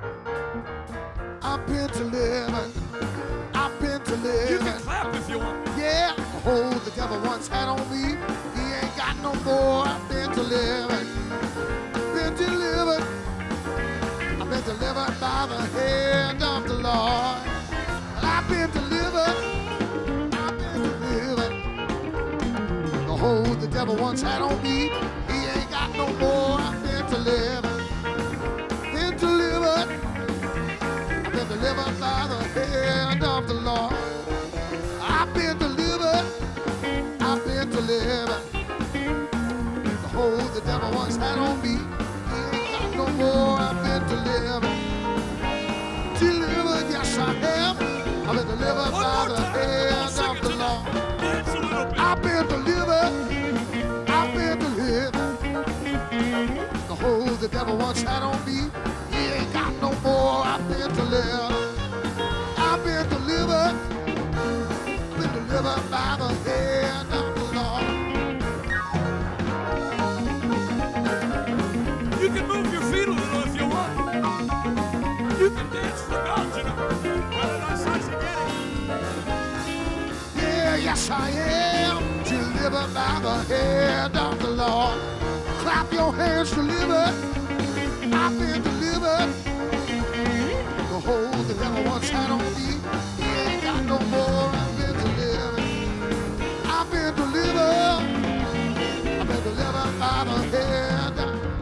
Speaker 3: I've been delivered. I've been
Speaker 1: You
Speaker 3: delivered.
Speaker 1: can clap if you want.
Speaker 3: Yeah, oh, the devil once had on me. He ain't got no more. I've been delivered. Been delivered. I've been delivered by the hand of the Lord. I've been delivered. I've been delivered. Oh, the devil once had on me. He ain't got no more. I've been delivered. Been delivered. I've been delivered by the hand of the Lord. I've been delivered. I've been delivered. The hold the devil once had on me, he ain't got no more. I've been delivered. Delivered, yes I am. I've been delivered
Speaker 1: One
Speaker 3: by
Speaker 1: more
Speaker 3: the
Speaker 1: time.
Speaker 3: hand
Speaker 1: Sing
Speaker 3: of
Speaker 1: it
Speaker 3: the
Speaker 1: tonight.
Speaker 3: Lord.
Speaker 1: Dance a little bit.
Speaker 3: I've been delivered. I've been delivered. The hold the devil once had on me, he ain't got no more. I've been delivered. I've been delivered. I've been delivered by the hand of the Lord.
Speaker 1: You can move your feet a little if you want. You can dance for God, you know.
Speaker 2: Puedes danzar si quieres.
Speaker 3: Yeah, yes I am. Delivered by the hand of the Lord. Clap your hands, delivered. I've been delivered. The hold the devil once had on me, he ain't got no more. I've been delivered. I've been delivered. I've been delivered by the hand.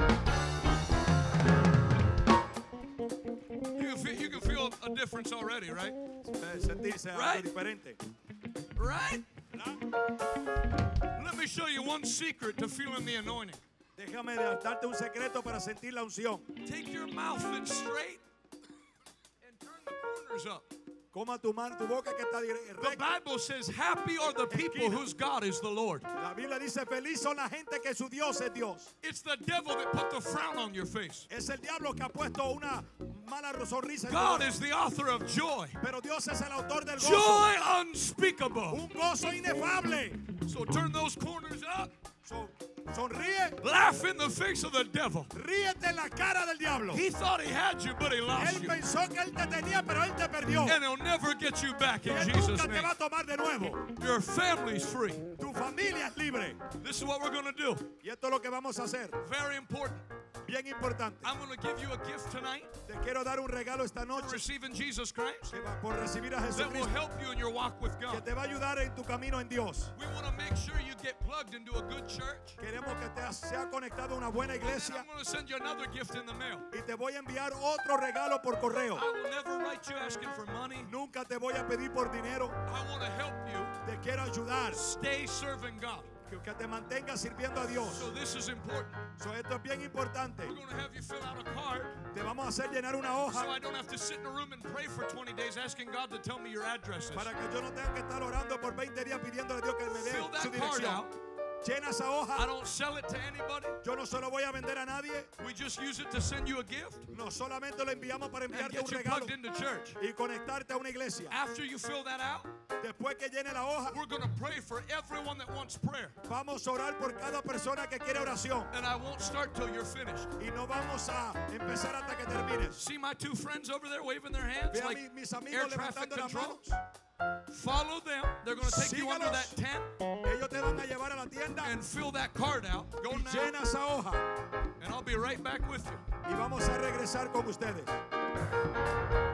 Speaker 1: You can feel, you can feel a difference already, right?
Speaker 2: Eh, Sentirse algo
Speaker 1: Right.
Speaker 2: diferente.
Speaker 1: Right?
Speaker 2: ¿Verdad?
Speaker 1: Let me show you one secret to feeling the anointing.
Speaker 2: Déjame darte un secreto para sentir la unción.
Speaker 1: Take your mouth in straight and turn the corners up.
Speaker 2: Coma tu mano, tu boca que está dire-
Speaker 1: The
Speaker 2: recta.
Speaker 1: Bible says, happy are the people whose God is the Lord.
Speaker 2: La Biblia dice, feliz son la gente que su Dios es Dios.
Speaker 1: It's the devil that put the frown on your face.
Speaker 2: Es el diablo que ha puesto una mala sonrisa en tu
Speaker 1: God
Speaker 2: boca.
Speaker 1: is the author of joy.
Speaker 2: Pero Dios es el autor del gozo.
Speaker 1: Joy unspeakable.
Speaker 2: Un gozo inefable.
Speaker 1: So turn those corners up.
Speaker 2: So, sonríe,
Speaker 1: Laugh in the face of the devil.
Speaker 2: ríete en la cara del diablo.
Speaker 1: He thought he had you, but he lost
Speaker 2: Él
Speaker 1: you.
Speaker 2: pensó que él te tenía, pero él te perdió.
Speaker 1: And he'll never get you back
Speaker 2: Y
Speaker 1: in
Speaker 2: él
Speaker 1: Jesus'
Speaker 2: nunca te
Speaker 1: name.
Speaker 2: va a tomar de nuevo.
Speaker 1: Your family's free.
Speaker 2: Tu familia es libre.
Speaker 1: This is what we're going to do.
Speaker 2: Y esto es lo que vamos a hacer.
Speaker 1: Very important.
Speaker 2: Bien importante.
Speaker 1: I'm going to give you a gift tonight
Speaker 2: Te quiero dar un regalo esta
Speaker 1: for
Speaker 2: noche
Speaker 1: receiving Jesus Christ
Speaker 2: que va por recibir a
Speaker 1: that will
Speaker 2: Jesucristo,
Speaker 1: help you in your walk with
Speaker 2: que
Speaker 1: God.
Speaker 2: te va a ayudar en tu camino en Dios.
Speaker 1: We want to make sure you get plugged into a good church.
Speaker 2: Queremos que te sea conectado a una buena
Speaker 1: And then
Speaker 2: iglesia
Speaker 1: I'm going to send you another gift in the mail.
Speaker 2: y te voy a enviar otro regalo por correo.
Speaker 1: I will never write you asking for money.
Speaker 2: Nunca te voy a pedir por dinero.
Speaker 1: I want to help you
Speaker 2: Te quiero ayudar.
Speaker 1: stay serving God.
Speaker 2: Que, que te mantengas sirviendo a Dios.
Speaker 1: So this is important.
Speaker 2: So, esto es bien importante.
Speaker 1: We're going to have you fill out a card
Speaker 2: Te vamos a hacer llenar una
Speaker 1: so
Speaker 2: hoja
Speaker 1: I don't have to sit in a room and pray for twenty days asking God to tell me your addresses.
Speaker 2: para que yo no tenga que estar orando por veinte días pidiéndole a Dios que me dé
Speaker 1: Fill
Speaker 2: su
Speaker 1: that card
Speaker 2: dirección.
Speaker 1: out.
Speaker 2: llena esa
Speaker 1: I
Speaker 2: hoja.
Speaker 1: don't sell it to anybody.
Speaker 2: Yo no se lo voy a vender a nadie.
Speaker 1: We just use it to send you a gift
Speaker 2: No solamente lo enviamos para
Speaker 1: and
Speaker 2: enviarte un
Speaker 1: get you
Speaker 2: regalo
Speaker 1: plugged into church.
Speaker 2: y conectarte a una iglesia.
Speaker 1: After you fill that out,
Speaker 2: Después que llene la hoja,
Speaker 1: we're going to pray for everyone that wants prayer.
Speaker 2: vamos a orar por cada persona que quiere oración.
Speaker 1: And I won't start till you're finished.
Speaker 2: Y no vamos a empezar hasta que termines.
Speaker 1: See my two friends over there waving their hands
Speaker 2: Ve a
Speaker 1: like
Speaker 2: mi- mis
Speaker 1: air
Speaker 2: amigos
Speaker 1: traffic
Speaker 2: levantando las
Speaker 1: control?
Speaker 2: manos.
Speaker 1: Follow them. They're going to take you under
Speaker 2: Sígalos.
Speaker 1: that tent
Speaker 2: Ellos te van a llevar a la tienda
Speaker 1: and fill that card out. Go
Speaker 2: y
Speaker 1: now,
Speaker 2: llena esa hoja.
Speaker 1: and I'll be right back with you.
Speaker 2: Y vamos a regresar con ustedes.